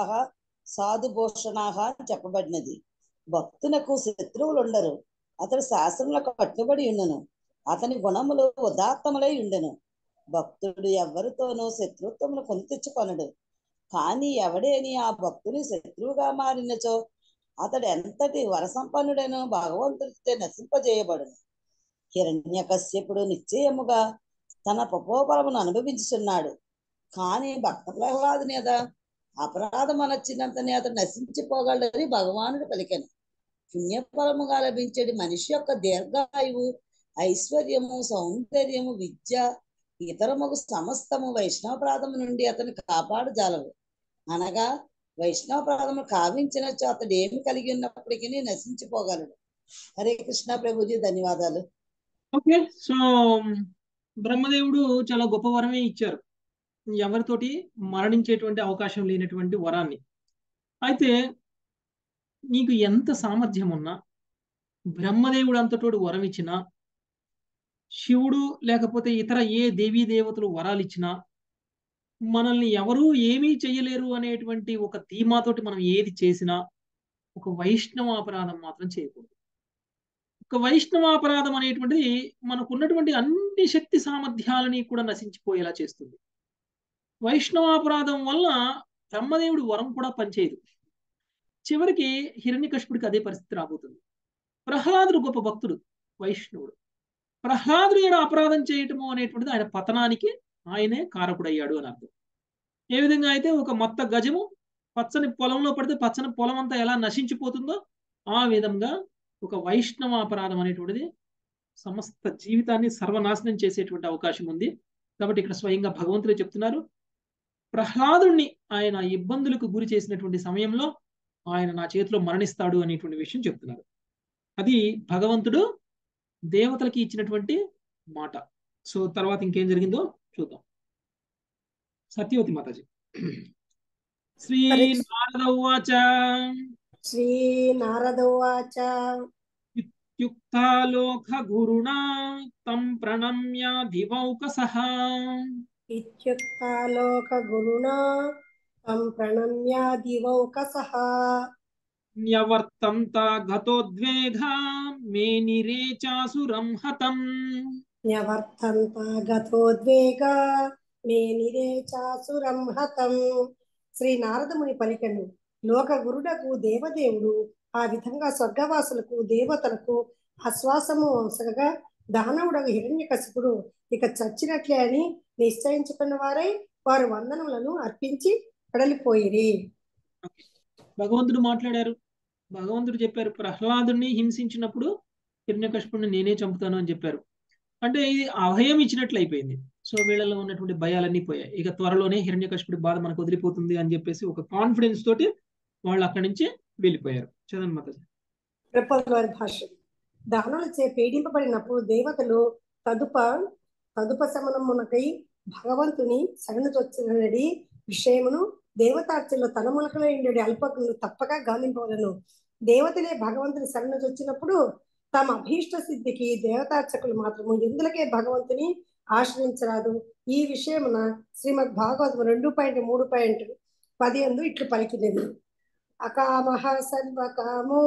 సాధుభూషణా అని చెప్పబడినది. భక్తునకు శత్రువులు ఉండరు. అతడు శాస్త్రములకు కట్టుబడి ఉండను. అతని గుణములు ఉదాత్తములై ఉండెను. భక్తుడు ఎవరితోనూ శత్రుత్వమును కొని తెచ్చుకొనడు. కానీ ఎవడేని ఆ భక్తుని శత్రువుగా మారినచో అతడు ఎంతటి వరసంపన్నుడైన భగవంతుడితో నశింపజేయబడును. హిరణ్యకశ్యపుడు నిశ్చయముగా తన పపోబలమును అనుభవించుచున్నాడు. కానీ భక్త ప్రహ్లాదుని మీద అపరాధం అనొచ్చినంతనే అతడు నశించిపోగలడని భగవానుడు పలికెను. పుణ్యఫలముగా లభించేది మనిషి యొక్క దీర్ఘాయువు, ఐశ్వర్యము, సౌందర్యము, విద్య, ఇతరముగు సమస్తము వైష్ణవప్రాధము నుండి అతను కాపాడుజాలవు. అనగా వైష్ణవప్రాధము కావించినచో అతడు ఏమి కలిగి ఉన్నప్పటికీ నశించిపోగలడు. హరే కృష్ణ ప్రభుజీ. ధన్యవాదాలు. ఓకే. సో బ్రహ్మదేవుడు చాలా గొప్ప వరమే ఇచ్చారు, ఎవరితోటి మరణించేటువంటి అవకాశం లేనటువంటి వరాన్ని. అయితే నీకు ఎంత సామర్థ్యం ఉన్నా, బ్రహ్మదేవుడు అంతటోడు వరం ఇచ్చినా, శివుడు లేకపోతే ఇతర ఏ దేవీ దేవతలు వరాలు ఇచ్చినా మనల్ని ఎవరూ ఏమీ చెయ్యలేరు అనేటువంటి ఒక ధీమాతోటి మనం ఏది చేసినా ఒక వైష్ణవాపరాధం మాత్రం చేయకూడదు. ఒక వైష్ణవాపరాధం అనేటువంటిది మనకున్నటువంటి అన్ని శక్తి సామర్థ్యాలని కూడా నశించిపోయేలా చేస్తుంది. వైష్ణవాపరాధం వల్ల బ్రహ్మదేవుడు వరం కూడా పనిచేయదు. చివరికి హిరణ్యకశిపుడికి అదే పరిస్థితి రాబోతుంది. ప్రహ్లాదుడు గొప్ప భక్తుడు, వైష్ణవుడు. ప్రహ్లాదుడు ఏడ అపరాధం చేయటము అనేటువంటిది ఆయన పతనానికి ఆయనే కారకుడయ్యాడు అని అర్థం. ఏ విధంగా అయితే ఒక మొత్త గజము పచ్చని పొలంలో పడితే పచ్చని పొలం అంతా ఎలా నశించిపోతుందో ఆ విధంగా ఒక వైష్ణవ అపరాధం అనేటువంటిది సమస్త జీవితాన్ని సర్వనాశనం చేసేటువంటి అవకాశం ఉంది. కాబట్టి ఇక్కడ స్వయంగా భగవంతుడే చెప్తున్నారు, ప్రహ్లాదుణ్ణి ఆయన ఇబ్బందులకు గురి చేసినటువంటి సమయంలో ఆయన నా చేతిలో మరణిస్తాడు అనేటువంటి విషయం చెప్తున్నారు. అది భగవంతుడు దేవతలకి ఇచ్చినటువంటి మాట. సో తర్వాత ఇంకేం జరిగిందో చూద్దాం. సత్యవతి మాతాజీ. శ్రీ నారద ఉవాచ శ్రీ నారద ఉవాచ ఇత్యుక్తాలోక గురుణా తం ప్రణమ్య దివౌకసః ఇత్యుక్తాలోక గురుణా తం ప్రణమ్యాదివౌకసః న్యవర్తంత గతోద్వేగా మేనిరేచాసురం హతం. న్యవర్తంత గతోద్వేగా మేనిరేచాసురం హతం. శ్రీ నారదముని పలికెను, లోక గురుడకు దేవదేవుడు ఆ విధంగా స్వర్గవాసులకు దేవతలకు ఆశ్వాసము అవసరగా దానవుడకు హిరణ్యకశిపుడు ఇక చచ్చినట్లే అని నిశ్చయించుకున్న వారై వారు వందనములను అర్పించి కడలిపోయిరి. భగవంతుడు మాట్లాడారు. భగవంతుడు చెప్పారు, ప్రహ్లాదుని హింసించినప్పుడు హిరణ్యకశిపుడిని నేనే చంపుతాను అని చెప్పారు. అంటే ఇది అభయం ఇచ్చినట్లు అయిపోయింది. సో వీళ్ళలో ఉన్నటువంటి భయాలన్నీ పోయాయి. ఇక త్వరలోనే హిరణ్యకశిపుడి బాధ మనకు వదిలిపోతుంది అని చెప్పేసి ఒక కాన్ఫిడెన్స్ తోటి వాళ్ళు అక్కడి నుంచి వెళ్ళిపోయారు. చదవండి మాతాజీ. ప్రపంచ భాష దానులచే పీడింపబడినప్పుడు దేవతలు తదుప తదుపశమనమునకై భగవంతుని శరణుచొచ్చినడి విషయమును దేవతార్చనలో తన ములకలో ఇండి అల్పకులను తప్పక గాలింపవలను. దేవతలే భగవంతుని శరణుచొచ్చినప్పుడు తమ అభీష్ట సిద్ధికి దేవతార్చకులు మాత్రము ఎందులకే భగవంతుని ఆశ్రయించరాదు. ఈ విషయమున శ్రీమద్ భాగవతం రెండు పాయింట్ మూడు పాయింట్ పది అందు ఇట్లు పలికినది. అకామః సర్వకామో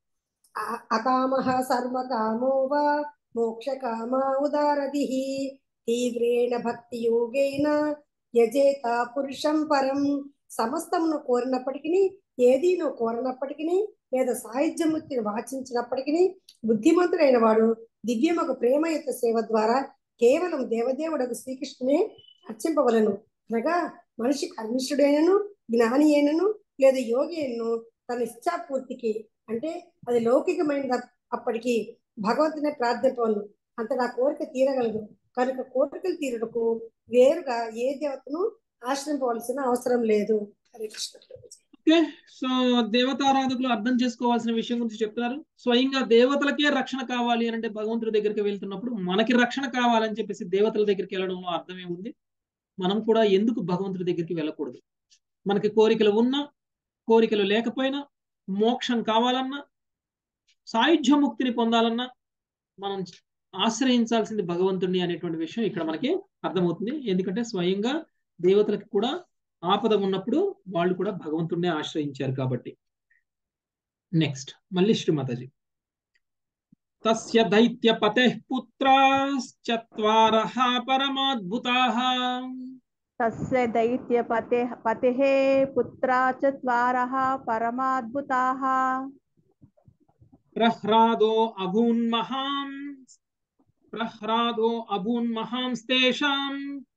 అకామః సర్వకామో వా మోక్షకామా ఉదారదిః తీవ్రేణ భక్తి యోగేన యజేత పురుషం పరం. సమస్తమును కోరినప్పటికీ ఏదీ నువ్వు కోరినప్పటికీ లేదా సాహిత్యముక్తిని వాచించినప్పటికీ బుద్ధిమంతుడైన వాడు దివ్యమగు ప్రేమయుత సేవ ద్వారా కేవలం దేవదేవుడకు శ్రీకృష్ణునే అర్చింపవలను. అనగా మనిషి కర్మిష్ఠుడైనను జ్ఞాని అయినను లేదా యోగి అయినను తన ఇచ్ఛాపూర్తికి అంటే అది లౌకికమైన అప్పటికి భగవంతునే ప్రార్థింపవలను. అంత నా కోరిక తీరగలదు కనుక కోరికలు తీరుటకు వేరుగా ఏ దేవతను ఆశ్రయింపవలసిన అవసరం లేదు. హరే కృష్ణ. ఓకే, సో దేవతారాధకులు అర్థం చేసుకోవాల్సిన విషయం గురించి చెప్తున్నారు. స్వయంగా దేవతలకే రక్షణ కావాలి అని అంటే భగవంతుడి దగ్గరికి వెళ్తున్నప్పుడు మనకి రక్షణ కావాలని చెప్పేసి దేవతల దగ్గరికి వెళ్ళడంలో అర్థమే ఉంది. మనం కూడా ఎందుకు భగవంతుడి దగ్గరికి వెళ్ళకూడదు? మనకి కోరికలు ఉన్నా కోరికలు లేకపోయినా మోక్షం కావాలన్నా సాయుధ్య ముక్తిని పొందాలన్నా మనం ఆశ్రయించాల్సింది భగవంతుడిని అనేటువంటి విషయం ఇక్కడ మనకి అర్థమవుతుంది. ఎందుకంటే స్వయంగా దేవతలకు కూడా ఆపద ఉన్నప్పుడు వాళ్ళు కూడా భగవంతుడిని ఆశ్రయించారు కాబట్టి. నెక్స్ట్ మళ్ళీ శ్రీమాతాజీ. తస్య దైత్యపతేః పుత్రాశ్చత్వారః పరమాద్భుతాః. తస్య దైత్యపతేః పతేః పుత్రా చత్వారః పరమాద్భుతాః. ప్రహ్లాదో అభూన్మహాం ప్రహ్లాదో అభూన్మహాంస్తేషాం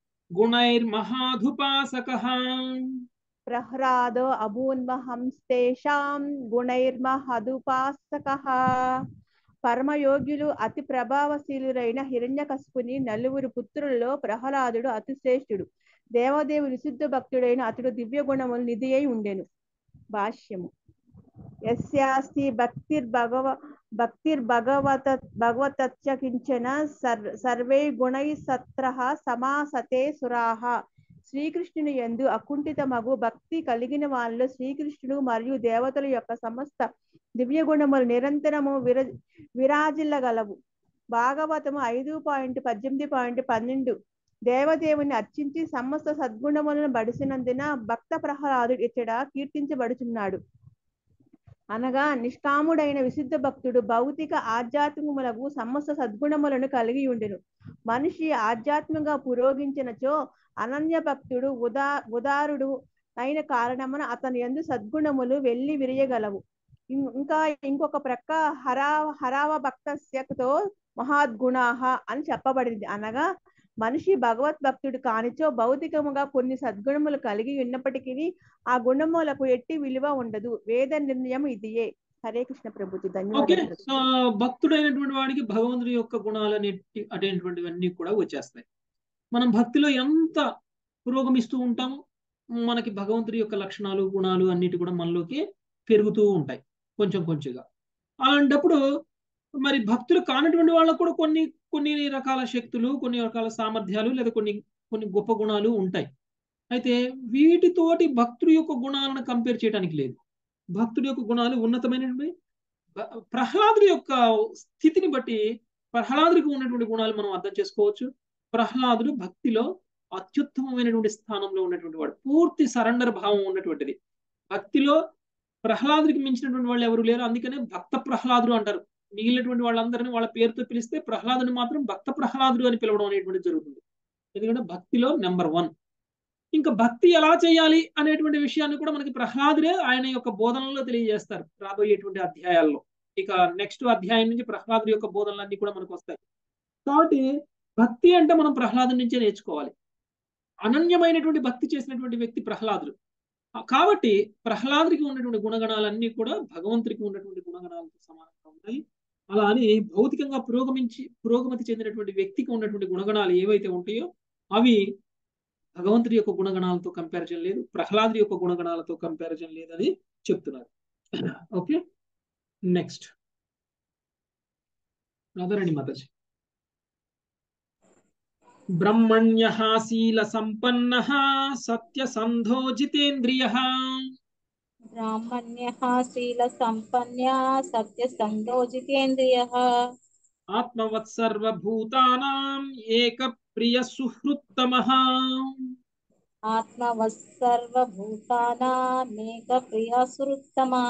గుణైర్మహాధుపాసకః. ప్రహ్లాదో అభూన్మహంస్తేషాం గుణైర్మహదుపాసకః. పరమయోగ్యులు అతి ప్రభావశీలురైన హిరణ్యకశిపుని నలుగురు పుత్రులలో ప్రహ్లాదుడు అతి శ్రేష్ఠుడు. దేవదేవు విశుద్ధ భక్తుడైన అతడు దివ్య గుణములు నిధి అయి ఉండెను. భాష్యము. యస్యాస్తి భక్తిర్భగవ భక్తిర్భగవత భగవతచ్చ కించన సర్వై గుణై సత్రః సమాసతే సురాః. శ్రీకృష్ణుని యందు అకుంఠితమగు భక్తి కలిగిన వాళ్ళు శ్రీకృష్ణుడు మరియు దేవతల యొక్క సమస్త దివ్య గుణములు నిరంతరము విర విరాజిల్లగలవు. భాగవతము ఐదు పాయింట్ పద్దెనిమిది పాయింట్ పన్నెండు. దేవదేవుని అర్చించి సమస్త సద్గుణములను బడిసినందున భక్త ప్రహ్లాదుడు ఇచ్చట కీర్తించబడుచున్నాడు. అనగా నిష్కాముడైన విశుద్ధ భక్తుడు భౌతిక ఆధ్యాత్మికములకు సమస్త సద్గుణములను కలిగి ఉండెను. మనిషి ఆధ్యాత్మికంగా పురోగించినచో అనన్య భక్తుడు ఉదా ఉదారుడు అయిన కారణమున అతని యందు సద్గుణములు వెళ్ళి విరియగలవు. ఇంకా ఇంకొక ప్రక్క హరా హరావ భక్తస్యతో మహాద్గుణాహ అని చెప్పబడింది. అనగా మనిషి భగవత్ భక్తుడు కానిచో భౌతికముగా కొన్ని సద్గుణములు కలిగి ఉన్నప్పటికీ ఆ గుణములకు ఎట్టి విలువ ఉండదు. వేద నిర్ణయం ఇదియే. హరే కృష్ణ ప్రభుజీ. ధన్యవాదాలు. సో భక్తుడైనటువంటి వాడికి భగవంతుడి యొక్క గుణాలు అనేటువంటివన్నీ కూడా వచ్చేస్తాయి. మనం భక్తిలో ఎంత పురోగమిస్తూ ఉంటామో మనకి భగవంతుడి యొక్క లక్షణాలు గుణాలు అన్నిటి కూడా మనలోకి పెరుగుతూ ఉంటాయి కొంచెం కొంచెంగా. అలాంటప్పుడు మరి భక్తులు కానటువంటి వాళ్ళకు కూడా కొన్ని కొన్ని రకాల శక్తులు, కొన్ని రకాల సామర్థ్యాలు లేదా కొన్ని కొన్ని గొప్ప గుణాలు ఉంటాయి. అయితే వీటితోటి భక్తుడి యొక్క గుణాలను కంపేర్ చేయడానికి లేదు. భక్తుడి యొక్క గుణాలు ఉన్నతమైనటువంటి ప్రహ్లాదుడి యొక్క స్థితిని బట్టి ప్రహ్లాదుడికి ఉన్నటువంటి గుణాలు మనం అర్థం చేసుకోవచ్చు. ప్రహ్లాదుడు భక్తిలో అత్యుత్తమమైనటువంటి స్థానంలో ఉన్నటువంటి వాడు, పూర్తి సరెండర్ భావం ఉన్నటువంటిది. భక్తిలో ప్రహ్లాదుడికి మించినటువంటి వాళ్ళు ఎవరు లేరు, అందుకనే భక్త ప్రహ్లాదుడు అంటారు. మిగిలినటువంటి వాళ్ళందరినీ వాళ్ళ పేరుతో పిలిస్తే ప్రహ్లాదుని మాత్రం భక్త ప్రహ్లాదుడు అని పిలవడం అనేటువంటి జరుగుతుంది. ఎందుకంటే భక్తిలో నెంబర్ వన్. ఇంకా భక్తి ఎలా చేయాలి అనేటువంటి విషయాన్ని కూడా మనకి ప్రహ్లాదుడే ఆయన యొక్క బోధనలో తెలియజేస్తారు రాబోయేటువంటి అధ్యాయాల్లో. ఇక నెక్స్ట్ అధ్యాయం నుంచి ప్రహ్లాదుడి యొక్క బోధనలన్నీ కూడా మనకు వస్తాయి. కాబట్టి భక్తి అంటే మనం ప్రహ్లాదు నుంచే నేర్చుకోవాలి. అనన్యమైనటువంటి భక్తి చేసినటువంటి వ్యక్తి ప్రహ్లాదుడు. కాబట్టి ప్రహ్లాదుడికి ఉన్నటువంటి గుణగణాలన్నీ కూడా భగవంతుడికి ఉన్నటువంటి గుణగణాలతో సమానంగా ఉన్నాయి. అలా అని భౌతికంగా పురోగమించి పురోగమతి చెందినటువంటి వ్యక్తికి ఉన్నటువంటి గుణగణాలు ఏవైతే ఉంటాయో అవి భగవంతుడి యొక్క గుణగణాలతో కంపారిజన్ లేదు, ప్రహ్లాదుడి యొక్క గుణగణాలతో కంపారిజన్ లేదని చెప్తున్నారు. Okay, next Radharani Mataji. బ్రహ్మణ్యః శీల సంపన్నః సత్యసంధో జితేంద్రియః. బ్రాహ్మణ్యః శీల సంపన్యః సత్యసంధో జితేంద్రియః. ఆత్మవత్ సర్వభూతానాం ఏక ప్రియ సుహృత్తమః. ఆత్మవత్ సర్వభూతానాం ఏక ప్రియ సుహృత్తమః.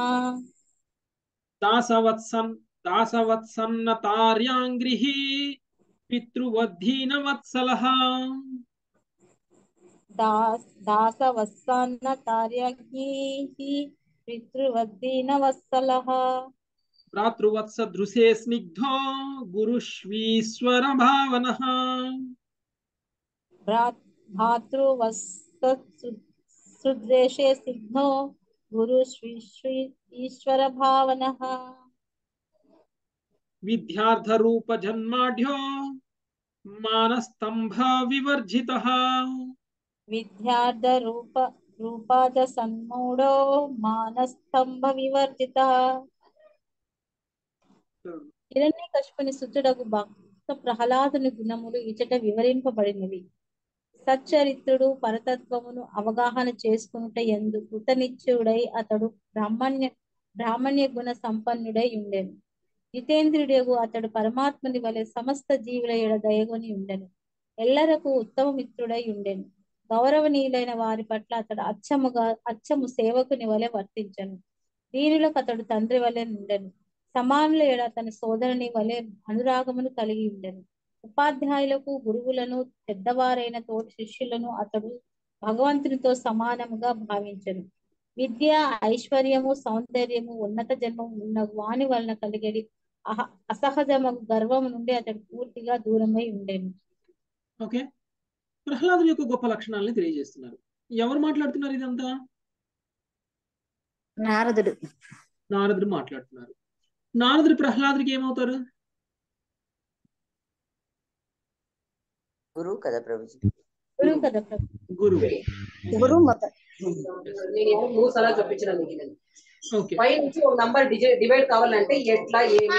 దాసవత్సన్ దాసవత్సన్నతార్యాంగ్రిః పితృవద్ధీన వత్సలః. దాస్ దాసవత్సన్నతార్యాంగ్రిః పితృవద్ధీన వత్సలః. భ్రాతృవత్స దృశే స్నిగ్ధో గురుష్వీశ్వర భావనః. భాతృవత్సృద్రేషే స్నిగ్ధో గురుష్వీ ఈశ్వర భావనః. విద్యార్థరూప జన్మాఢ్యో మానస్తంభ వివర్జితః. విద్యార్థ రూప రూపాద సన్మూఢో మానస్తంభ వివర్జితః. హిరణ్యకశిపుని సుతుడగు భక్త ప్రహ్లాదుని గుణములు ఇచట వివరింపబడినవి. సచ్చరిత్రుడు పరతత్వమును అవగాహన చేసుకునుట యందు కృతనిశ్చయుడై అతడు బ్రాహ్మణ్య బ్రాహ్మణ్య గుణ సంపన్నుడై ఉండెను. జితేంద్రుడగు అతడు పరమాత్ముని వలె సమస్త జీవుల ఎడ దయగొని ఉండెను. ఎల్లరకు ఉత్తమ మిత్రుడై ఉండెను. గౌరవనీయులైన వారి పట్ల అతడు అచ్చముగా అచ్చము సేవకుని వలె వర్తించెను. దీనులకు అతడు తండ్రి వలె ఉండెను. సమానుల ఎడ తన సోదరుని వలె అనురాగమును కలిగి ఉండెను. ఉపాధ్యాయులకు గురువులను పెద్దవారైన తోటి శిష్యులను అతడు భగవంతునితో సమానముగా భావించెను. విద్య ఐశ్వర్యము సౌందర్యము ఉన్నత జన్మము ఉన్న వాని వలన కలిగేది అహ అసహజము గర్వము నుండి అతడు పూర్తిగా దూరమై ఉండేను. ఓకే, ప్రహ్లాదుని యొక్క గొప్ప లక్షణాలని తెలియజేస్తున్నారు. ఎవరు మాట్లాడుతున్నారు ఇదంతా? నారదుడు. నారదుడు మాట్లాడుతున్నారు. నారదుడు ప్రహ్లాదుడికి ఏమవుతారు? గురువు కదా ప్రభుజీ. గురువు కదా ప్రభు. గురువు. గురువు మత నేను మూడు సార్లు చెప్పించిన మీకు నేను. ఓకే, పై నుంచి ఒక నంబర్ డివైడ్ కావాలంటే ఎట్లా ఏమి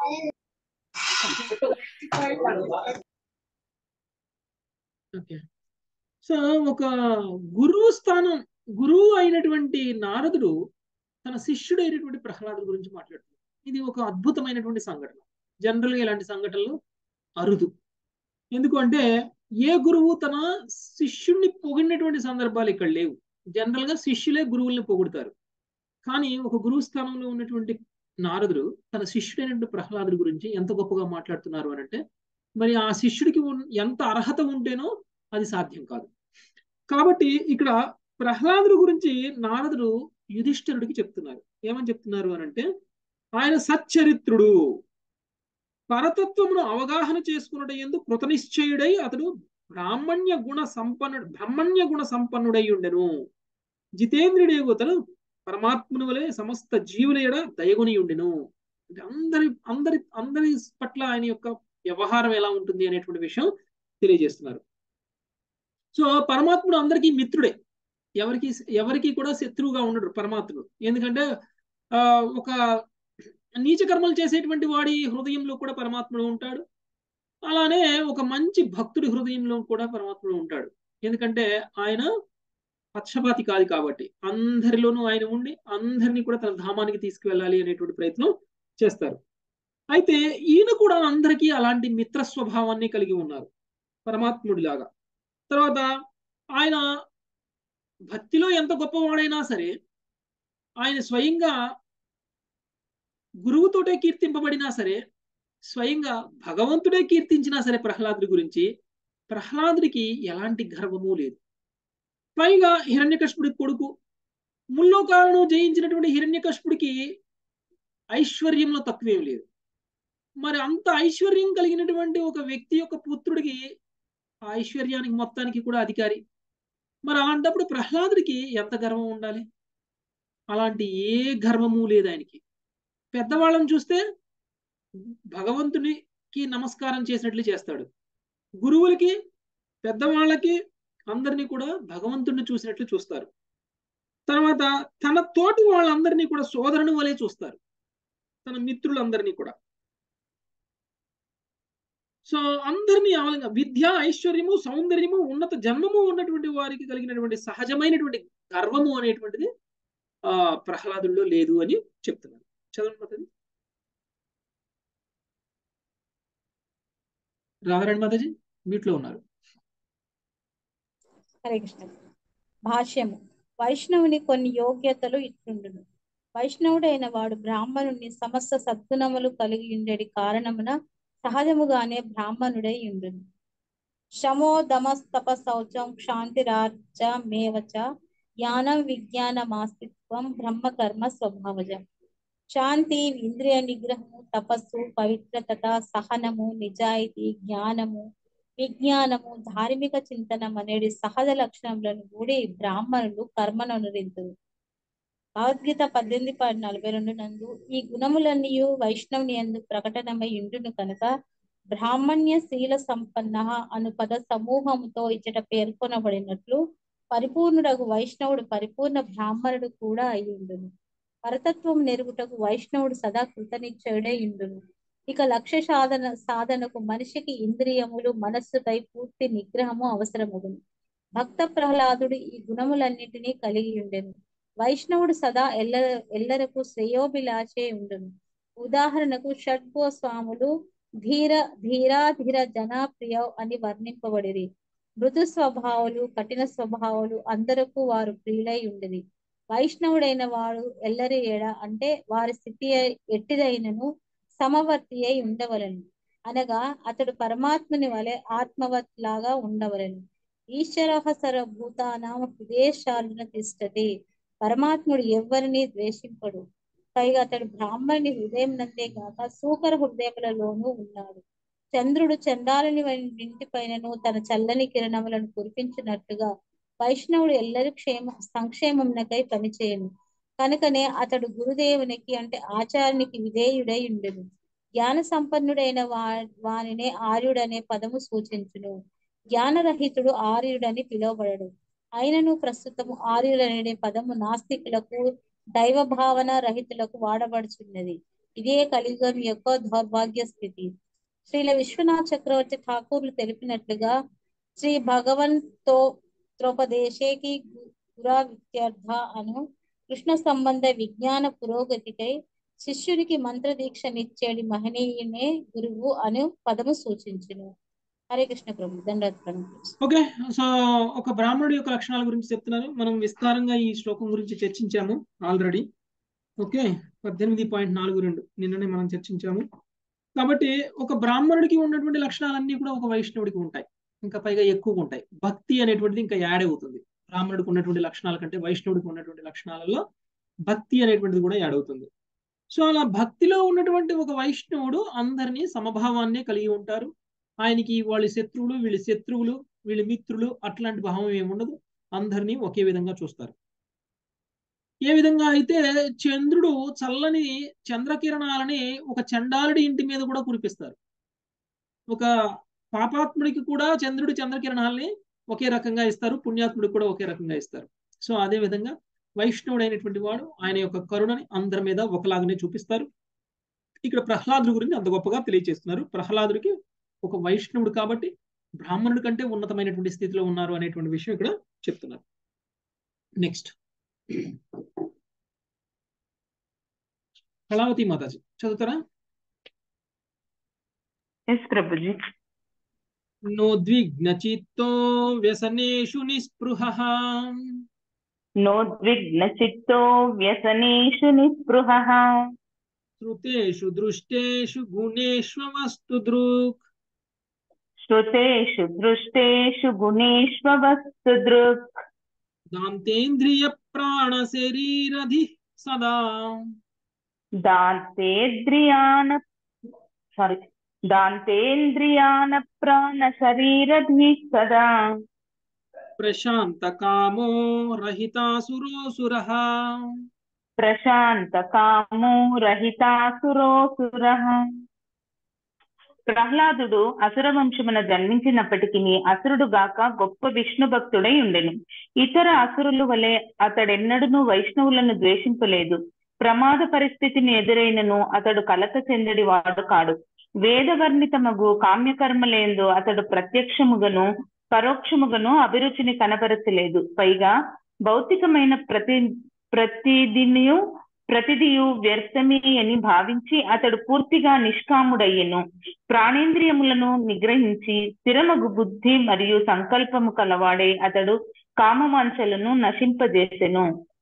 ఓకే. సో ఒక గురువు స్థానం, గురువు అయినటువంటి నారదుడు తన శిష్యుడైనటువంటి ప్రహ్లాదుడి గురించి మాట్లాడుతున్నారు. ఇది ఒక అద్భుతమైనటువంటి సంఘటన. జనరల్ గా ఇలాంటి సంఘటనలు అరుదు. ఎందుకు అంటే ఏ గురువు తన శిష్యుడిని పొగిడినటువంటి సందర్భాలు ఇక్కడ లేవు. జనరల్ గా శిష్యులే గురువుల్ని పొగుడుతారు. కానీ ఒక గురువు స్థానంలో ఉన్నటువంటి నారదుడు తన శిష్యుడైనటువంటి ప్రహ్లాదుడి గురించి ఎంత గొప్పగా మాట్లాడుతున్నారు అని అంటే, మరి ఆ శిష్యుడికి ఎంత అర్హత ఉంటేనో అది సాధ్యం కాదు. కాబట్టి ఇక్కడ ప్రహ్లాదుడి గురించి నారదుడు యుధిష్ఠిరుడికి చెప్తున్నారు. ఏమని చెప్తున్నారు అని అంటే, ఆయన సచ్చరిత్రుడు, పరతత్వమును అవగాహన చేసుకున్నట యందు కృతనిశ్చయుడై అతడు బ్రాహ్మణ్య గుణ సంపన్నుడు బ్రాహ్మణ్య గుణ సంపన్నుడై ఉండెను. జితేంద్రుడే అతడు పరమాత్ముని వలె సమస్త జీవుల ఎడ దయగొని ఉండెను. అంటే అందరి అందరి అందరి పట్ల ఆయన యొక్క వ్యవహారం ఎలా ఉంటుంది అనేటువంటి విషయం తెలియజేస్తున్నారు. సో పరమాత్ముడు అందరికీ మిత్రుడే, ఎవరికి ఎవరికి కూడా శత్రువుగా ఉండడు పరమాత్ముడు. ఎందుకంటే ఆ ఒక నీచ కర్మలు చేసేటువంటి వాడి హృదయంలో కూడా పరమాత్ముడు ఉంటాడు. అలానే ఒక మంచి భక్తుడి హృదయంలో కూడా పరమాత్ముడు ఉంటాడు. ఎందుకంటే ఆయన పక్షపాతి కాదు కాబట్టి అందరిలోనూ ఆయన ఉండి అందరినీ కూడా తన ధామానికి తీసుకువెళ్ళాలి అనేటువంటి ప్రయత్నం చేస్తారు. అయితే ఈయన కూడా అందరికీ అలాంటి మిత్ర స్వభావాన్ని కలిగి ఉన్నారు పరమాత్ముడిలాగా. తర్వాత ఆయన భక్తిలో ఎంత గొప్పవాడైనా సరే ఆయన స్వయంగా గురువుతోటే కీర్తింపబడినా సరే స్వయంగా భగవంతుడే కీర్తించినా సరే ప్రహ్లాదుడి గురించి ప్రహ్లాదుడికి ఎలాంటి గర్వము లేదు. పైగా హిరణ్యకశిపుడి కొడుకు, ముల్లోకాలను జయించినటువంటి హిరణ్యకశిపుడికి ఐశ్వర్యంలో తక్కువేం లేదు. మరి అంత ఐశ్వర్యం కలిగినటువంటి ఒక వ్యక్తి యొక్క పుత్రుడికి ఆ ఐశ్వర్యానికి మొత్తానికి కూడా అధికారి. మరి అలాంటప్పుడు ప్రహ్లాదుడికి ఎంత గర్వం ఉండాలి? అలాంటి ఏ గర్వము లేదు ఆయనకి. పెద్దవాళ్ళని చూస్తే భగవంతునికి నమస్కారం చేసినట్లు చేస్తాడు, గురువులకి పెద్దవాళ్ళకి అందరినీ కూడా భగవంతుడిని చూసినట్లు చూస్తారు. తర్వాత తన తోటి వాళ్ళందరినీ కూడా సోదరుని వలె చూస్తారు, తన మిత్రులందరినీ కూడా. సో అందరినీ ఆవలంగా విద్య, ఐశ్వర్యము, సౌందర్యము, ఉన్నత జన్మము ఉన్నటువంటి వారికి కలిగినటువంటి సహజమైనటువంటి గర్వము అనేటువంటిది ఆ ప్రహ్లాదుల్లో లేదు అని చెప్తున్నారు. చదవండి రాధారాణి మాతాజీ, మీట్లో ఉన్నారు. హరే కృష్ణ. భాష్యము. వైష్ణవుని కొన్ని యోగ్యతలు ఇట్లుండును. వైష్ణవుడైన వాడు బ్రాహ్మణుని సమస్త సద్గుణములు కలిగి ఉండేది కారణమున సహజముగానే బ్రాహ్మణుడై ఉండును. శమో దమస్తప శౌచం క్షాంతిరాజ మేవచ జ్ఞానం విజ్ఞానమాస్తిత్వం బ్రహ్మ కర్మ స్వభావజం. శాంతి, ఇంద్రియ నిగ్రహము, తపస్సు, పవిత్రత, సహనము, నిజాయితీ, జ్ఞానము, విజ్ఞానము, ధార్మిక చింతనం అనేది సహజ లక్షణములను కూడి బ్రాహ్మణులు కర్మను అనురింతురు. భగవద్గీత పద్దెనిమిది పాయింట్ నలభై రెండు నందు ఈ గుణములన్నీ వైష్ణవుని యందు ప్రకటనమై ఉండును కనుక బ్రాహ్మణ్య శీల సంపన్న అను పద సమూహముతో ఇచ్చట పేర్కొనబడినట్లు పరిపూర్ణుడగు వైష్ణవుడు పరిపూర్ణ బ్రాహ్మణుడు కూడా అయి ఉండును. పరతత్వం నెరుగుటకు వైష్ణవుడు సదా కృతనిశ్చయుడై ఉండును. ఇక లక్ష్య సాధన సాధనకు మనిషికి ఇంద్రియములు, మనస్సుపై పూర్తి నిగ్రహము అవసరమగును. భక్త ప్రహ్లాదుడు ఈ గుణములన్నింటినీ కలిగి ఉండెను. వైష్ణవుడు సదా ఎల్ల ఎల్లరకు శ్రేయోభిలాషే ఉండును. ఉదాహరణకు షడ్గోస్వాములు ధీర ధీరాధీర జనప్రియ అని వర్ణింపబడిరి. మృదు స్వభావాలు, కఠిన స్వభావాలు అందరకు వారు ప్రియులై ఉండేది. వైష్ణవుడైన వాడు ఎల్లరి ఏడ అంటే వారి స్థితి ఎట్టిదైనను సమవర్తి అయి ఉండవలను, అనగా అతడు పరమాత్మని వలె ఆత్మవత్ లాగా ఉండవలను. ఈశ్వర సర్వభూతానాం హృదయశాలిన తిష్టతి. పరమాత్ముడు ఎవ్వరిని ద్వేషింపడు. పైగా అతడు బ్రాహ్మణుని హృదయం నందే కాక సూకర హృదయములలోనూ ఉన్నాడు. చంద్రుడు చండాలని ఇంటి పైనను తన చల్లని కిరణములను కురిపించినట్టుగా వైష్ణవుడు ఎల్లరి క్షేమ సంక్షేమమునకై పనిచేయను. కనుకనే అతడు గురుదేవునికి అంటే ఆచార్యునికి విధేయుడై ఉండెను. జ్ఞాన సంపన్నుడైన వా వానినే ఆర్యుడనే పదము సూచించును. జ్ఞానరహితుడు ఆర్యుడని పిలువబడడు. అయినను ప్రస్తుతము ఆర్యులనే పదము నాస్తికులకు, దైవ భావన రహితులకు వాడబడుచున్నది. ఇదే కలియుగం యొక్క దౌర్భాగ్య స్థితి. శ్రీల విశ్వనాథ్ చక్రవర్తి ఠాకూర్లు తెలిపినట్లుగా శ్రీ భగవంతో త్రోపదేశేకి గురా విద్యార్థ అను కృష్ణ సంబంధ విజ్ఞాన పురోగతికై శిష్యునికి మంత్ర దీక్షనిచ్చేడి మహనీయునే గురువు అను పదము సూచించును. హరే కృష్ణ ప్రభు. దండోత్పన్నం. ఓకే, సో ఒక బ్రాహ్మణుడి యొక్క లక్షణాల గురించి చెప్తున్నారు. మనం విస్తారంగా ఈ శ్లోకం గురించి చర్చించాము ఆల్రెడీ. ఓకే, పద్దెనిమిది పాయింట్ నాలుగు రెండు నిన్ననే మనం చర్చించాము. కాబట్టి ఒక బ్రాహ్మణుడికి ఉన్నటువంటి లక్షణాలన్నీ కూడా ఒక వైష్ణవుడికి ఉంటాయి, ఇంకా పైగా ఎక్కువగా ఉంటాయి. భక్తి అనేటువంటిది ఇంకా యాడ్ అవుతుంది. బ్రాహ్మణుడికి ఉన్నటువంటి లక్షణాల కంటే వైష్ణవుడికి ఉన్నటువంటి లక్షణాలలో భక్తి అనేటువంటిది కూడా యాడ్ అవుతుంది. సో అలా భక్తిలో ఉన్నటువంటి ఒక వైష్ణవుడు అందరినీ సమభావాన్ని కలిగి ఉంటారు. ఆయనకి వాళ్ళ శత్రువులు, వీళ్ళ శత్రువులు, వీళ్ళ మిత్రులు అట్లాంటి భావం ఏముండదు. అందరినీ ఒకే విధంగా చూస్తారు. ఏ విధంగా అయితే చంద్రుడు చల్లని చంద్రకిరణాలని ఒక చండాలుడి ఇంటి మీద కూడా కురిపిస్తారు, ఒక పాపాత్ముడికి కూడా చంద్రుడి చంద్రకిరణాలని ఒకే రకంగా ఇస్తారు, పుణ్యాత్ముడికి కూడా ఒకే రకంగా ఇస్తారు. సో అదే విధంగా వైష్ణవుడు అయినటువంటి వాడు ఆయన యొక్క కరుణని అందరి మీద ఒకలాగానే చూపిస్తారు. ఇక్కడ ప్రహ్లాదుడి గురించి అంత గొప్పగా తెలియజేస్తున్నారు. ప్రహ్లాదుడికి ఒక వైష్ణవుడు కాబట్టి బ్రాహ్మణుడి కంటే ఉన్నతమైనటువంటి స్థితిలో ఉన్నారు అనేటువంటి విషయం ఇక్కడ చెప్తున్నారు. నెక్స్ట్ కళావతి మాతాజీ చదువుతారా? ఎస్ ప్రభుజీ. నోద్విగ్నచిత్తో వ్యసనేషు నిస్పృహః నోద్విగ్నచిత్తో వ్యసనేషు నిస్పృహః శ్రుతేషు దృష్టేషు గుణేష్వస్తు దృక్ శ్రుతేషు దృష్టేషు గుణేష్వస్తు దృక్ దాంతేంద్రియ ప్రాణ శరీరధి సదా దాంతేంద్రియాన సారీ దాంతేంద్రియాన ప్రాణ శరీరధి సదా ప్రశాంత కామో రహితాసురోసురః ప్రశాంత కామో రహితాసురోసురః. ప్రహ్లాదుడు అసుర వంశమున జన్మించినప్పటికీ అసురుడు గాక గొప్ప విష్ణు భక్తుడై ఉండెను. ఇతర అసురుల వలె అతడెన్నడూ వైష్ణవులను ద్వేషింపలేదు. ప్రమాద పరిస్థితిని ఎదురైనను అతడు కలత చెందడి వాడు కాడు. వేదవర్ణితమగు కామ్యకర్మలేందు అతడు ప్రత్యక్షముగను పరోక్షముగను అభిరుచిని కనపరచలేదు. పైగా భౌతికమైన ప్రతి ప్రతిదినియు ప్రతిదియు వ్యర్థమే అని భావించి అతడు పూర్తిగా నిష్కాముడయ్యెను. ప్రాణేంద్రియములను నిగ్రహించి స్థిరమగు బుద్ధి మరియు సంకల్పము కలవాడే అతడు కామవాంఛలను నశింపజేసెను.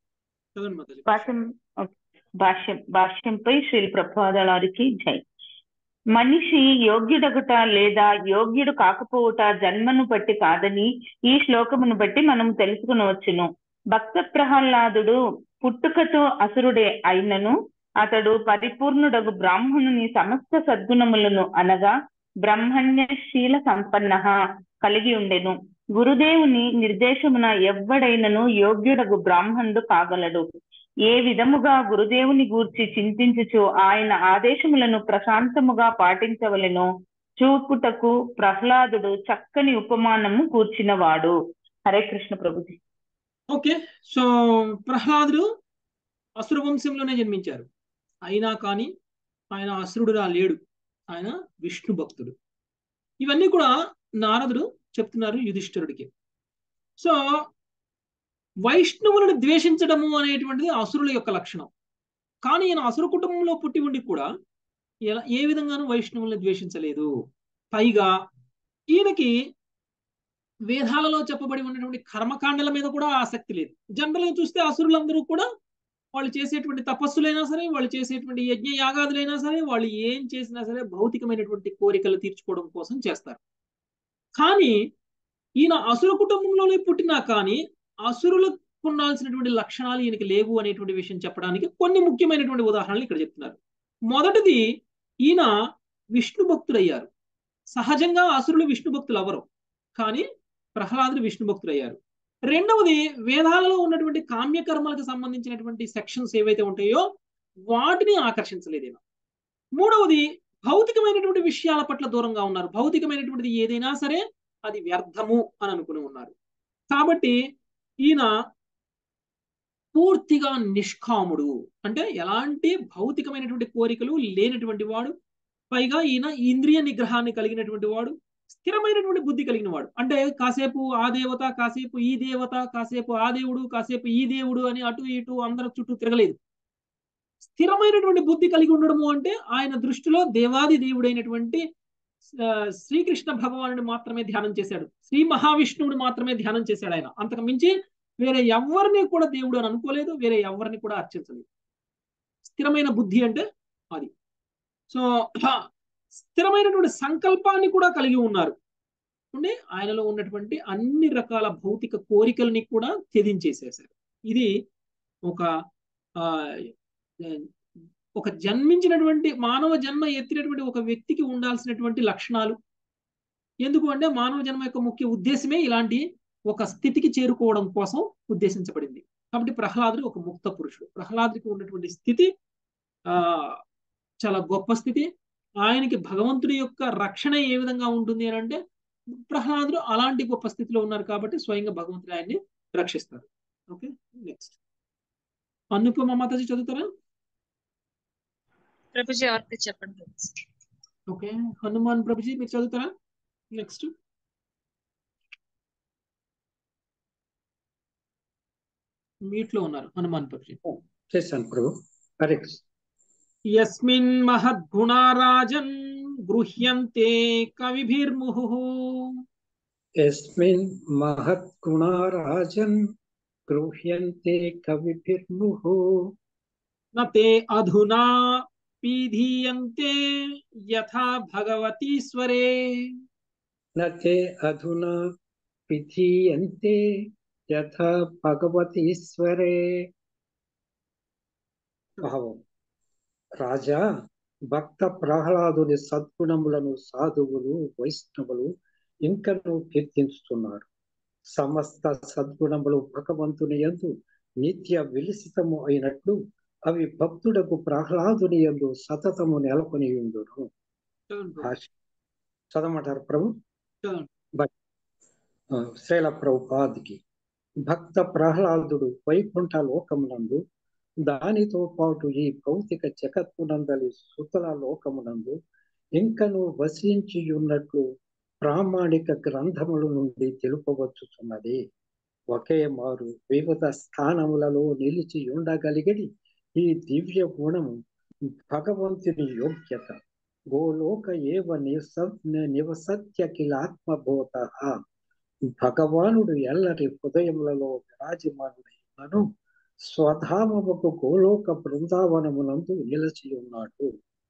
భాష్యం భాష్యం భాష్యంపై శ్రీ ప్రభుపాదులవారికి జై. మనిషి యోగ్యుడగుట లేదా యోగ్యుడు కాకపోవుట జన్మను బట్టి కాదని ఈ శ్లోకమును బట్టి మనం తెలుసుకునవచ్చును. భక్త ప్రహ్లాదుడు పుట్టుకతో అసురుడే అయినను అతడు పరిపూర్ణుడగు బ్రాహ్మణుని సమస్త సద్గుణములను అనగా బ్రహ్మణ్యశీల సంపన్న కలిగి ఉండెను. గురుదేవుని నిర్దేశమున ఎవ్వడైనను యోగ్యుడగు బ్రాహ్మణుడు కాగలడు. ఏ విధముగా గురుదేవుని గూర్చి చింతించుచు ఆయన ఆదేశములను ప్రశాంతముగా పాటించవలెనో చూపుటకు ప్రహ్లాదుడు చక్కని ఉపమానము కూర్చినవాడు. హరే కృష్ణ ప్రభుజీ. ఓకే, సో ప్రహ్లాదుడు అసుర వంశంలోనే జన్మించారు. అయినా కానీ ఆయన అసురుడులా లేడు, ఆయన విష్ణు భక్తుడు. ఇవన్నీ కూడా నారదుడు చెప్తున్నారు యుధిష్ఠిరుడికి. సో వైష్ణవులను ద్వేషించడము అనేటువంటిది అసురుల యొక్క లక్షణం. కానీ ఈయన అసుర కుటుంబంలో పుట్టి ఉండి కూడా ఎలా ఏ విధంగానూ వైష్ణవులను ద్వేషించలేదు. పైగా ఈయనకి వేదాలలో చెప్పబడి ఉన్నటువంటి కర్మకాండల మీద కూడా ఆసక్తి లేదు. జనరల్గా చూస్తే అసురులందరూ కూడా వాళ్ళు చేసేటువంటి తపస్సులైనా సరే, వాళ్ళు చేసేటువంటి యజ్ఞ యాగాదులైనా సరే, వాళ్ళు ఏం చేసినా సరే భౌతికమైనటువంటి కోరికలు తీర్చుకోవడం కోసం చేస్తారు. కానీ ఈయన అసుర కుటుంబంలోనే పుట్టినా కానీ అసురులకు ఉండాల్సినటువంటి లక్షణాలు ఈయనకి లేవు అనేటువంటి విషయం చెప్పడానికి కొన్ని ముఖ్యమైనటువంటి ఉదాహరణలు ఇక్కడ చెప్తున్నారు. మొదటిది, ఈయన విష్ణు భక్తుడయ్యారు. సహజంగా అసురులు విష్ణు భక్తులు అవరు, కానీ ప్రహ్లాదుడు విష్ణు భక్తుడయ్యారు. రెండవది, వేదాలలో ఉన్నటువంటి కామ్యకర్మలకు సంబంధించినటువంటి సెక్షన్స్ ఏవైతే ఉంటాయో వాటిని ఆకర్షించలేదు ఈయన. మూడవది, భౌతికమైనటువంటి విషయాల పట్ల దూరంగా ఉన్నారు. భౌతికమైనటువంటిది ఏదైనా సరే అది వ్యర్థము అని అనుకుని ఉన్నారు. కాబట్టి ఈయన పూర్తిగా నిష్కాముడు, అంటే ఎలాంటి భౌతికమైనటువంటి కోరికలు లేనటువంటి వాడు. పైగా ఈయన ఇంద్రియ నిగ్రహాన్ని కలిగినటువంటి వాడు, స్థిరమైనటువంటి బుద్ధి కలిగిన వాడు. అంటే కాసేపు ఆ దేవత, కాసేపు ఈ దేవత, కాసేపు ఆ దేవుడు, కాసేపు ఈ దేవుడు అని అటు ఇటు అందరి చుట్టూ తిరగలేదు. స్థిరమైనటువంటి బుద్ధి కలిగి ఉండడము అంటే ఆయన దృష్టిలో దేవాది దేవుడైనటువంటి శ్రీకృష్ణ భగవానుని మాత్రమే ధ్యానం చేశాడు. శ్రీ మహావిష్ణువుని మాత్రమే ధ్యానం చేశాడు ఆయన. అంతకు మించి వేరే ఎవరిని కూడా దేవుడు అని అనుకోలేదు, వేరే ఎవరిని కూడా అర్చించలేదు. స్థిరమైన బుద్ధి అంటే అది. సో స్థిరమైనటువంటి సంకల్పాన్ని కూడా కలిగి ఉన్నారు. అంటే ఆయనలో ఉన్నటువంటి అన్ని రకాల భౌతిక కోరికల్ని కూడా త్యజించేసేశారు. ఇది ఒక ఆ ఒక జన్మించినటువంటి మానవ జన్మ ఎత్తినటువంటి ఒక వ్యక్తికి ఉండాల్సినటువంటి లక్షణాలు. ఎందుకు అంటే మానవ జన్మ యొక్క ముఖ్య ఉద్దేశమే ఇలాంటి ఒక స్థితికి చేరుకోవడం కోసం ఉద్దేశించబడింది. కాబట్టి ప్రహ్లాదుడు ఒక ముక్త పురుషుడు. ప్రహ్లాదుడికి ఉన్నటువంటి స్థితి ఆ చాలా గొప్ప స్థితి. ఆయనకి భగవంతుడి యొక్క రక్షణ ఏ విధంగా ఉంటుంది అని అంటే ప్రహ్లాదుడు అలాంటి గొప్ప స్థితిలో ఉన్నారు కాబట్టి స్వయంగా భగవంతుడు ఆయన్ని రక్షిస్తారు. ఓకే, నెక్స్ట్ అనుపమ మాతాజీ చదువుతారా? ప్రభుజీ ఎవరికి చెప్పండి. ఓకే, హనుమాన్ ప్రభుజీ మీరు చదువుతారా? నెక్స్ట్ మీట్ లో ఉన్నారు హనుమాన్ ప్రభుజీ. చేస్తాను ప్రభు. హరే కృష్ణ. యస్మిన్ మహద్గుణా రాజన్ गृह्यन्ते कविभिर्मुहुः यस्मिन् महत् गुणा राजन् गृह्यन्ते कविभिर्मुहुः न ते अधुना पीधीयन्ते यथा भगवतीश्वरे न ते अधुना विधीयन्ते यथा भगवतीश्वरे భావం రాజా భక్త ప్రహ్లాదుని సద్గుణములను సాధువులు వైష్ణవులు ఇంకనూ కీర్తించుతున్నారు. సమస్త సద్గుణములు భగవంతుని యందు నిత్య విలసితము అయినట్లు అవి భక్తుడకు ప్రహ్లాదుని యందు సతతము నెలకొని ఉండును. చదవమంటారు ప్రభు? శ్రీల ప్రభుపాదికి భక్త ప్రహ్లాదుడు వైకుంఠ లోకమునందు దానితో పాటు ఈ భౌతిక జగత్తునందలి సుతల లోకమునందు ఇంకను వసించి ఉన్నట్లు ప్రామాణిక గ్రంథముల నుండి తెలుపవచ్చుతున్నది. ఒకే మారు వివిధ స్థానములలో నిలిచి ఉండగలిగడి ఈ దివ్య గుణము భగవంతుని యోగ్యత. గోలోక ఏవ నివసత్య కిలాత్మబోధ. భగవానుడు ఎల్లరి హృదయములలో విరాజమానుడైనను స్వధామముకు గోలోక బృందావనమునందు నిలిచి ఉన్నాడు.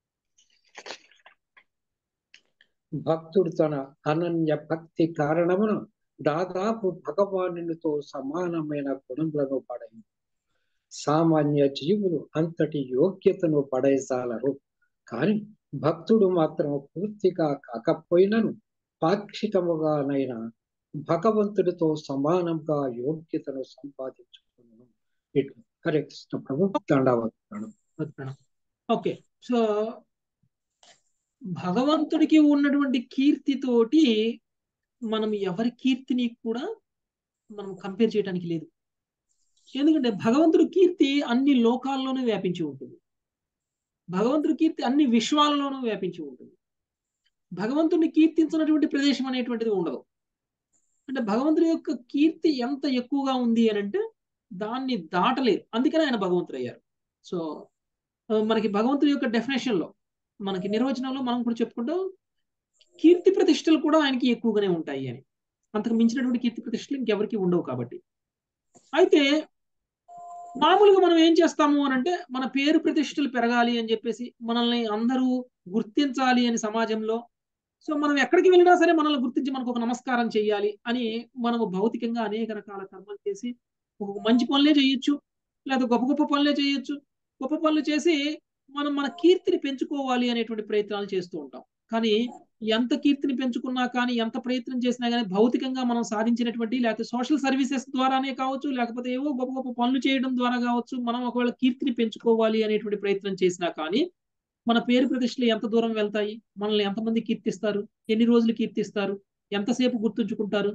భక్తుడు తన అనన్య భక్తి కారణమున దాదాపు భగవానునితో సమానమైన గుణములను పడయి సామాన్య జీవులు అంతటి యోగ్యతను పడేసాలరు. కాని భక్తుడు మాత్రం పూర్తిగా కాకపోయినను పాక్షికముగానైనా భగవంతుడితో సమానంగా యోగ్యతను సంపాదించుకున్నాను. ఇట్లు హరే కృష్ణ ప్రభు. దండవత్సరం. ఓకే, సో భగవంతుడికి ఉన్నటువంటి కీర్తితోటి మనం ఎవరి కీర్తిని కూడా మనం కంపేర్ చేయడానికి లేదు. ఎందుకంటే భగవంతుడి కీర్తి అన్ని లోకాల్లోనూ వ్యాపించి ఉంటుంది. భగవంతుడి కీర్తి అన్ని విశ్వాలలోనూ వ్యాపించి ఉంటుంది. భగవంతుడిని కీర్తించినటువంటి ప్రదేశం అనేటువంటిది ఉండదు. అంటే భగవంతుడి యొక్క కీర్తి ఎంత ఎక్కువగా ఉంది అని అంటే దాన్ని దాటలేదు. అందుకనే ఆయన భగవంతుడు అయ్యారు. సో మనకి భగవంతుడి యొక్క డెఫినేషన్ లో మనకి నిర్వచనంలో మనం కూడా చెప్పుకుంటాం కీర్తి ప్రతిష్టలు కూడా ఆయనకి ఎక్కువగానే ఉంటాయి అని. అంతకు మించినటువంటి కీర్తి ప్రతిష్టలు ఇంకెవరికి ఉండవు. కాబట్టి అయితే మామూలుగా మనం ఏం చేస్తాము అని అంటే మన పేరు ప్రతిష్టలు పెరగాలి అని చెప్పేసి మనల్ని అందరూ గుర్తించాలి అని సమాజంలో, సో మనం ఎక్కడికి వెళ్ళినా సరే మనల్ని గుర్తించి మనకు ఒక నమస్కారం చేయాలి అని మనము భౌతికంగా అనేక రకాల కర్మలు చేసి ఒక మంచి పనులే చేయొచ్చు, లేదా గొప్ప గొప్ప పనులే చేయొచ్చు. గొప్ప పనులు చేసి మనం మన కీర్తిని పెంచుకోవాలి అనేటువంటి ప్రయత్నాలు చేస్తూ ఉంటాం. కానీ ఎంత కీర్తిని పెంచుకున్నా కానీ ఎంత ప్రయత్నం చేసినా కానీ భౌతికంగా మనం సాధించినటువంటి లేకపోతే సోషల్ సర్వీసెస్ ద్వారానే కావచ్చు, లేకపోతే ఏవో గొప్ప గొప్ప పనులు చేయడం ద్వారా కావచ్చు, మనం ఒకవేళ కీర్తిని పెంచుకోవాలి అనేటువంటి ప్రయత్నం చేసినా కానీ మన పేరు ప్రతిష్టలు ఎంత దూరం వెళ్తాయి? మనల్ని ఎంతమంది కీర్తిస్తారు? ఎన్ని రోజులు కీర్తిస్తారు? ఎంతసేపు గుర్తుంచుకుంటారు?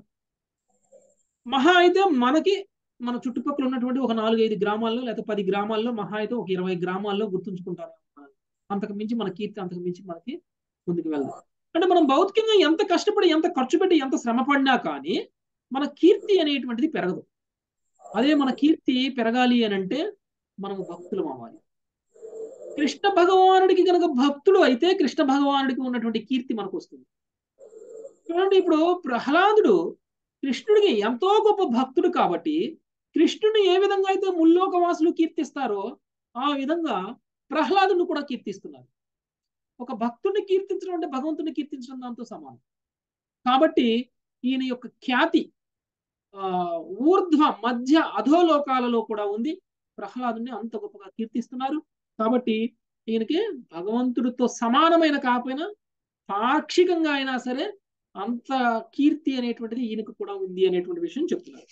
మహా అయితే మనకి మన చుట్టుపక్కల ఉన్నటువంటి ఒక నాలుగు ఐదు గ్రామాల్లో లేకపోతే పది గ్రామాల్లో మహా అయితే ఒక ఇరవై గ్రామాల్లో గుర్తుంచుకుంటారు. అంతకు మించి మన కీర్తి అంతకు మించి మనకి ముందుకు వెళ్దాం. అంటే మనం భౌతికంగా ఎంత కష్టపడి ఎంత ఖర్చు పెట్టి ఎంత శ్రమ పడినా కానీ మన కీర్తి అనేటువంటిది పెరగదు. అదే మన కీర్తి పెరగాలి అని అంటే మనము భక్తులం అవ్వాలి. కృష్ణ భగవానుడికి కనుక భక్తుడు అయితే కృష్ణ భగవానుడికి ఉన్నటువంటి కీర్తి మనకు వస్తుంది. చూడండి, ఇప్పుడు ప్రహ్లాదుడు కృష్ణుడికి ఎంతో గొప్ప భక్తుడు కాబట్టి కృష్ణుడిని ఏ విధంగా అయితే ముల్లోకవాసులు కీర్తిస్తారో ఆ విధంగా ప్రహ్లాదుని కూడా కీర్తిస్తున్నారు. ఒక భక్తుడిని కీర్తించడం అంటే భగవంతుని కీర్తించడం దాంతో సమానం. కాబట్టి ఈయన యొక్క ఖ్యాతి ఆ ఊర్ధ్వ మధ్య అధోలోకాలలో కూడా ఉంది. ప్రహ్లాదుని అంత గొప్పగా కీర్తిస్తున్నారు. కాబట్టి ఈయనకి భగవంతుడితో సమానమైన కాకపోయినా పాక్షికంగా అయినా సరే అంత కీర్తి అనేటువంటిది ఈయనకు కూడా ఉంది అనేటువంటి విషయం చెప్తున్నారు.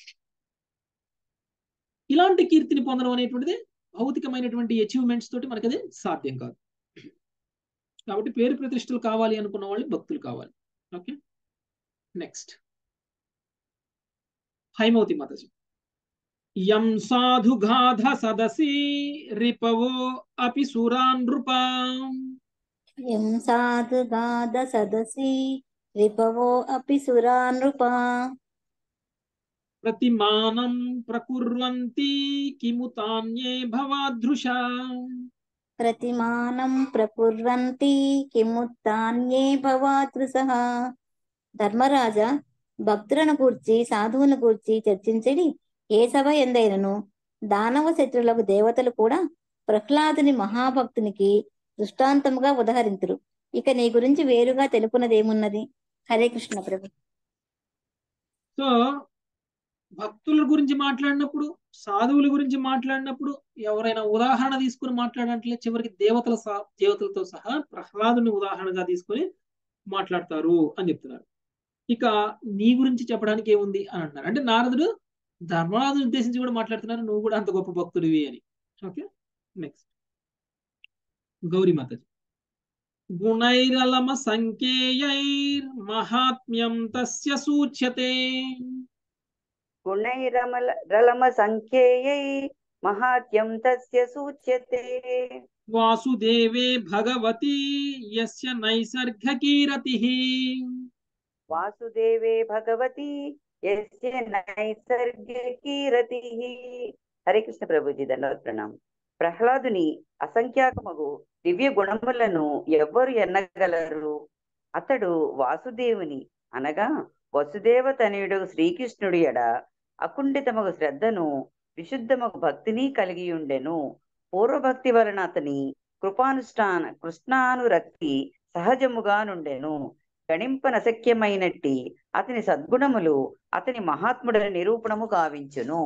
ఇలాంటి కీర్తిని పొందడం అనేటువంటిది భౌతికమైనటువంటి అచీవ్మెంట్స్ తోటి మనకి అది సాధ్యం కాదు. కాబట్టి పేరు ప్రతిష్టలు కావాలి అనుకున్న వాళ్ళు భక్తులు కావాలి. Okay, next Haimavathi Mataji. యం సాధు గాధ సదసి రిపవో అపి సురాన్ నృపా. యం సాధు గాధ సదసి రిపవో అపి సురాన్ నృపా. ప్రతిమానం ప్రకుర్వంతి కిము తాన్యే భవాదృశా. ప్రతిమానం ప్రకుర్వంతి కిముత్తాన్యే భవాతృసః. ధర్మరాజా, భక్తులను గూర్చి సాధువులను గూర్చి చర్చించడి ఏ సభ ఎందైనను దానవ శత్రులకు దేవతలు కూడా ప్రహ్లాదుని మహాభక్తునికి దృష్టాంతముగా ఉదహరింతురు. ఇక నీ గురించి వేరుగా తెలుపునదేమున్నది? హరే కృష్ణ ప్రభు. సో భక్తుల గురించి మాట్లాడినప్పుడు, సాధువుల గురించి మాట్లాడినప్పుడు ఎవరైనా ఉదాహరణ తీసుకుని మాట్లాడట్లే చివరికి దేవతల సహా దేవతలతో సహా ప్రహ్లాదుని ఉదాహరణగా తీసుకొని మాట్లాడతారు అని చెప్తున్నారు. ఇక నీ గురించి చెప్పడానికి ఏముంది అని అంటున్నారు. అంటే నారదుడు ధర్మరాజుని ఉద్దేశించి కూడా మాట్లాడుతున్నారు, నువ్వు కూడా అంత గొప్ప భక్తుడివి అని. Okay, next Gauri Mataji. గుణైరలమ సంఖ్యేయైర్ మహాత్మ్యం తస్య సూచ్యతే. గుణైరమల రలమ సంఖ్యేయై మహాత్మ్యం తస్య సూచ్యతే. వాసుదేవే భగవతి యస్య నైసర్గకీరతిః. వాసుదేవే భగవతి యస్య నైసర్గికీరతిః. హరే కృష్ణ ప్రభుజీ, ధన్యవాద ప్రణామం. ప్రహ్లాదుని అసంఖ్యాకమగు దివ్య గుణములను ఎవ్వరు ఎన్నగలరు? అతడు వాసుదేవుని అనగా వసుదేవ తనయుడు శ్రీకృష్ణుడి ఎడ అకుంఠితమగు శ్రద్ధను విశుద్ధమగు భక్తిని కలిగి ఉండెను. పూర్వభక్తి వలన అతని కృపానుష్ఠాన కృష్ణానురక్తి సహజముగా నుండెను. గణింపనశక్యమైనట్టి అతని సద్గుణములు అతని మహాత్ముడని నిరూపణము గావించును.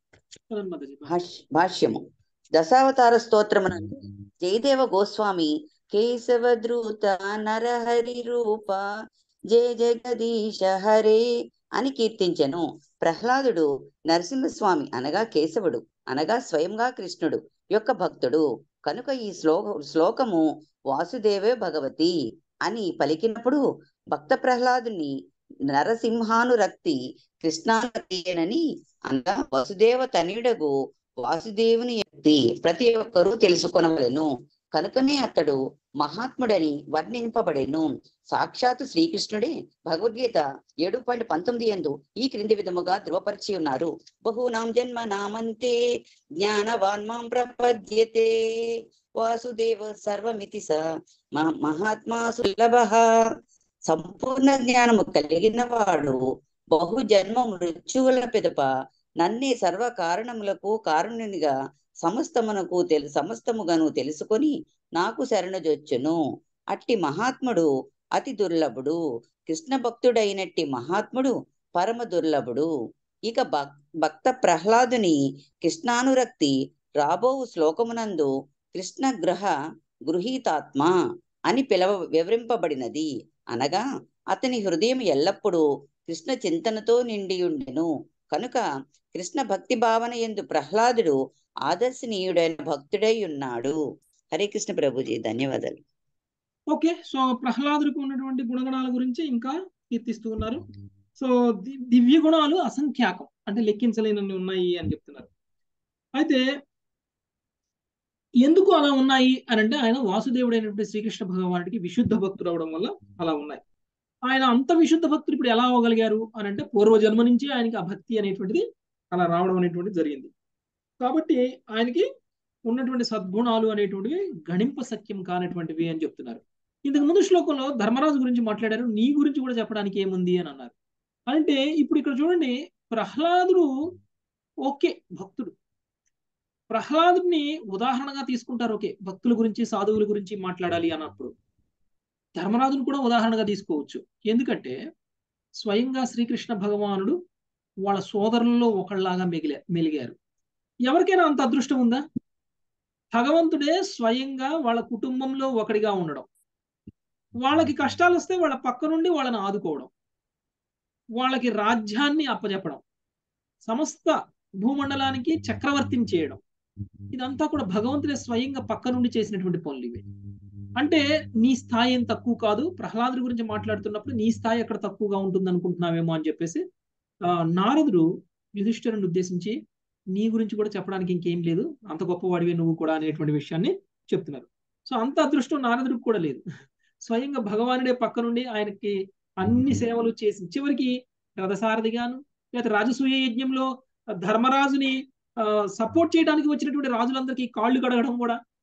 భాష్యము. దశావతార స్తోత్రమునందు జయదేవ గోస్వామి కేశవద్రూత నరహరి రూప జయ జగదీశ హరే అని కీర్తించెను. ప్రహ్లాదుడు నరసింహస్వామి అనగా కేశవుడు అనగా స్వయంగా కృష్ణుడు యొక్క భక్తుడు కనుక ఈ శ్లోక శ్లోకము వాసుదేవే భగవతి అని పలికినప్పుడు భక్త ప్రహ్లాదుని నరసింహానురక్తి కృష్ణానని అనగా వసుదేవ తనయుడగు వాసుదేవుని యొక్క ప్రతి ఒక్కరూ తెలుసుకొనవలెను. కనుకనే అతడు మహాత్ముడని వర్ణింపబడెను. సాక్షాత్తు శ్రీకృష్ణుడే భగవద్గీత ఏడు పాయింట్ పంతొమ్మిది యందు ఈ క్రింది విధముగా ధృవపరిచి ఉన్నారు. బహూనాం జన్మ నామంతే జ్ఞానవాన్ మాం ప్రపద్యతే వాసుదేవ సర్వమితి స మహాత్మా సులభః. సంపూర్ణ జ్ఞానము కలిగిన వాడు బహు జన్మ మృత్యువుల పిదప నన్నే సర్వ కారణములకు కారణునిగా సమస్తమునకు తెలు సమస్తముగాను తెలుసుకొని నాకు శరణుజొచ్చును. అట్టి మహాత్ముడు అతి దుర్లభుడు. కృష్ణ భక్తుడైనట్టి మహాత్ముడు పరమ దుర్లభుడు. ఇక భక్త ప్రహ్లాదుని కృష్ణానురక్తి రాబో శ్లోకమునందు కృష్ణ గ్రహ గృహీతాత్మ అని పిలవ వివరింపబడినది. అనగా అతని హృదయం ఎల్లప్పుడూ కృష్ణ చింతనతో నిండి ఉండెను. కనుక కృష్ణ భక్తి భావన యందు ప్రహ్లాదుడు ఆదర్శనీయుడైన భక్తుడై ఉన్నాడు. హరే కృష్ణ ప్రభుజీ, ధన్యవాదాలు. ఓకే, సో ప్రహ్లాదుడికి ఉన్నటువంటి గుణగణాల గురించి ఇంకా కీర్తిస్తూ ఉన్నారు. సో దివ్య గుణాలు అసంఖ్యాకం, అంటే లెక్కించలేనన్ని ఉన్నాయి అని చెప్తున్నారు. అయితే ఎందుకు అలా ఉన్నాయి అని అంటే ఆయన వాసుదేవుడైనటువంటి శ్రీకృష్ణ భగవానుడికి విశుద్ధ భక్తుడు అవడం వల్ల అలా ఉన్నాయి. ఆయన అంత విశుద్ధ భక్తుడు ఇప్పుడు ఎలా అవ్వగలిగారు అని అంటే పూర్వజన్మ నుంచి ఆయనకి ఆ భక్తి అనేటువంటిది అలా రావడం అనేటువంటిది జరిగింది. కాబట్టి ఆయనకి ఉన్నటువంటి సద్గుణాలు అనేటువంటివి గణింప సఖ్యం కానటువంటివి అని చెప్తున్నారు. ఇంతకు ముందు శ్లోకంలో ధర్మరాజు గురించి మాట్లాడారు, నీ గురించి కూడా చెప్పడానికి ఏముంది అని అన్నారు. అంటే ఇప్పుడు ఇక్కడ చూడండి, ప్రహ్లాదుడు ఓకే భక్తుడు, ప్రహ్లాదుడిని ఉదాహరణగా తీసుకుంటారు. ఓకే, భక్తుల గురించి సాధువుల గురించి మాట్లాడాలి అన్నప్పుడు ధర్మరాజును కూడా ఉదాహరణగా తీసుకోవచ్చు. ఎందుకంటే స్వయంగా శ్రీకృష్ణ భగవానుడు వాళ్ళ సోదరులలో ఒకళ్ళలాగా మిగిలా మెలిగారు. ఎవరికైనా అంత అదృష్టం ఉందా? భగవంతుడే స్వయంగా వాళ్ళ కుటుంబంలో ఒకడిగా ఉండడం, వాళ్ళకి కష్టాలు వస్తే వాళ్ళ పక్క నుండి వాళ్ళని ఆదుకోవడం, వాళ్ళకి రాజ్యాన్ని అప్పచెప్పడం, సమస్త భూమండలానికి చక్రవర్తిని చేయడం, ఇదంతా కూడా భగవంతుడే స్వయంగా పక్క నుండి చేసినటువంటి పనులు ఇవి. అంటే నీ స్థాయి ఏం తక్కువ కాదు. ప్రహ్లాదుడి గురించి మాట్లాడుతున్నప్పుడు నీ స్థాయి ఎక్కడ తక్కువగా ఉంటుంది అనుకుంటున్నావేమో అని చెప్పేసి ఆ నారదుడు యుధిష్ఠిరుని ఉద్దేశించి నీ గురించి కూడా చెప్పడానికి ఇంకేం లేదు, అంత గొప్పవాడివే నువ్వు కూడా అనేటువంటి విషయాన్ని చెప్తున్నారు. సో అంత అదృష్టం నారదుడికి కూడా లేదు. స్వయంగా భగవానుడే పక్క నుండి ఆయనకి అన్ని సేవలు చేసి చివరికి రథసారథిగాను లేదా రాజసూయ యజ్ఞంలో ధర్మరాజుని ఆ సపోర్ట్ చేయడానికి వచ్చినటువంటి రాజులందరికీ కాళ్ళు కడగడం కూడా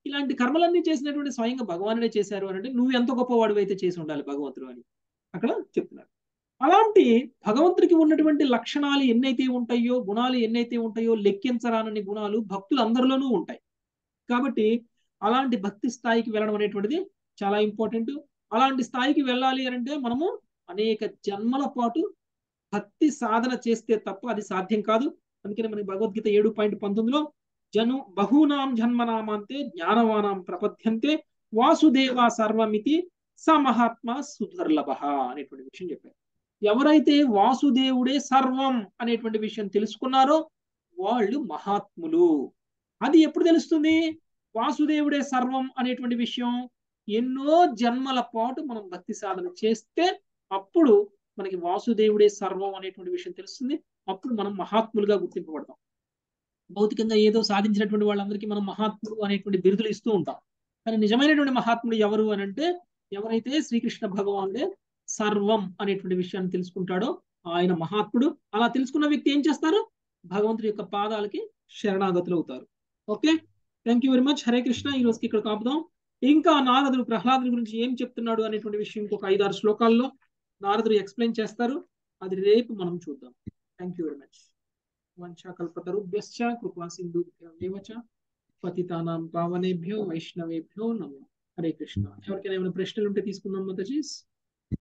ఇలాంటి కర్మలన్నీ చేసినటువంటి స్వయంగా భగవానుడే చేశారు అని అంటే నువ్వు ఎంత గొప్పవాడు అయితే చేసి ఉండాలి భగవంతుడు అని అక్కడ చెప్తున్నారు. అలాంటి భగవంతుడికి ఉన్నటువంటి లక్షణాలు ఎన్నైతే ఉంటాయో, గుణాలు ఎన్నైతే ఉంటాయో, లెక్కించరానని గుణాలు భక్తులు అందరిలోనూ ఉంటాయి. కాబట్టి అలాంటి భక్తి స్థాయికి వెళ్ళడం అనేటువంటిది చాలా ఇంపార్టెంట్. అలాంటి స్థాయికి వెళ్ళాలి అని అంటే మనము అనేక జన్మల పాటు భక్తి సాధన చేస్తే తప్ప అది సాధ్యం కాదు. అందుకని మనకి భగవద్గీత ఏడు పాయింట్ పంతొమ్మిదిలో జను బహూనాం జన్మనామాంతే జ్ఞానవానాం ప్రపద్యంతే వాసుదేవ సర్వమితి స మహాత్మ సుదుర్లభ అనేటువంటి విషయం చెప్పారు. ఎవరైతే వాసుదేవుడే సర్వం అనేటువంటి విషయం తెలుసుకున్నారో వాళ్ళు మహాత్ములు. అది ఎప్పుడు తెలుస్తుంది? వాసుదేవుడే సర్వం అనేటువంటి విషయం ఎన్నో జన్మల పాటు మనం భక్తి సాధన చేస్తే అప్పుడు మనకి వాసుదేవుడే సర్వం అనేటువంటి విషయం తెలుస్తుంది. అప్పుడు మనం మహాత్ములుగా గుర్తింపబడతాం. భౌతికంగా ఏదో సాధించినటువంటి వాళ్ళందరికీ మనం మహాత్ములు అనేటువంటి బిరుదులు ఇస్తూ ఉంటాం. కానీ నిజమైనటువంటి మహాత్ముడు ఎవరు అని అంటే ఎవరైతే శ్రీకృష్ణ భగవానుడే సర్వం అనేటువంటి విషయాన్ని తెలుసుకుంటాడో ఆయన మహాత్ముడు. అలా తెలుసుకున్న వ్యక్తి ఏం చేస్తారు? భగవంతుడి యొక్క పాదాలకి శరణాగతులు అవుతారు. Okay, thank you very much. Hare Krishna. ఈ రోజుకి ఇక్కడ కాపుదాం. ఇంకా నారదుడు ప్రహ్లాదుడి గురించి ఏం చెప్తున్నాడు అనేటువంటి విషయం ఇంకొక ఐదారు శ్లోకాల్లో నారదుడు ఎక్స్ప్లెయిన్ చేస్తారు. అది రేపు మనం చూద్దాం. Thank you very much. వంశాకల్పతరుభ్యశ్చ కృపా సింధుభ్యో చ పతితానాం పావనేభ్యో వైష్ణవేభ్యో నమో. హరే కృష్ణ. ఎవరికైనా ఏమైనా ప్రశ్నలు ఉంటే తీసుకుందాం మాతాజీ.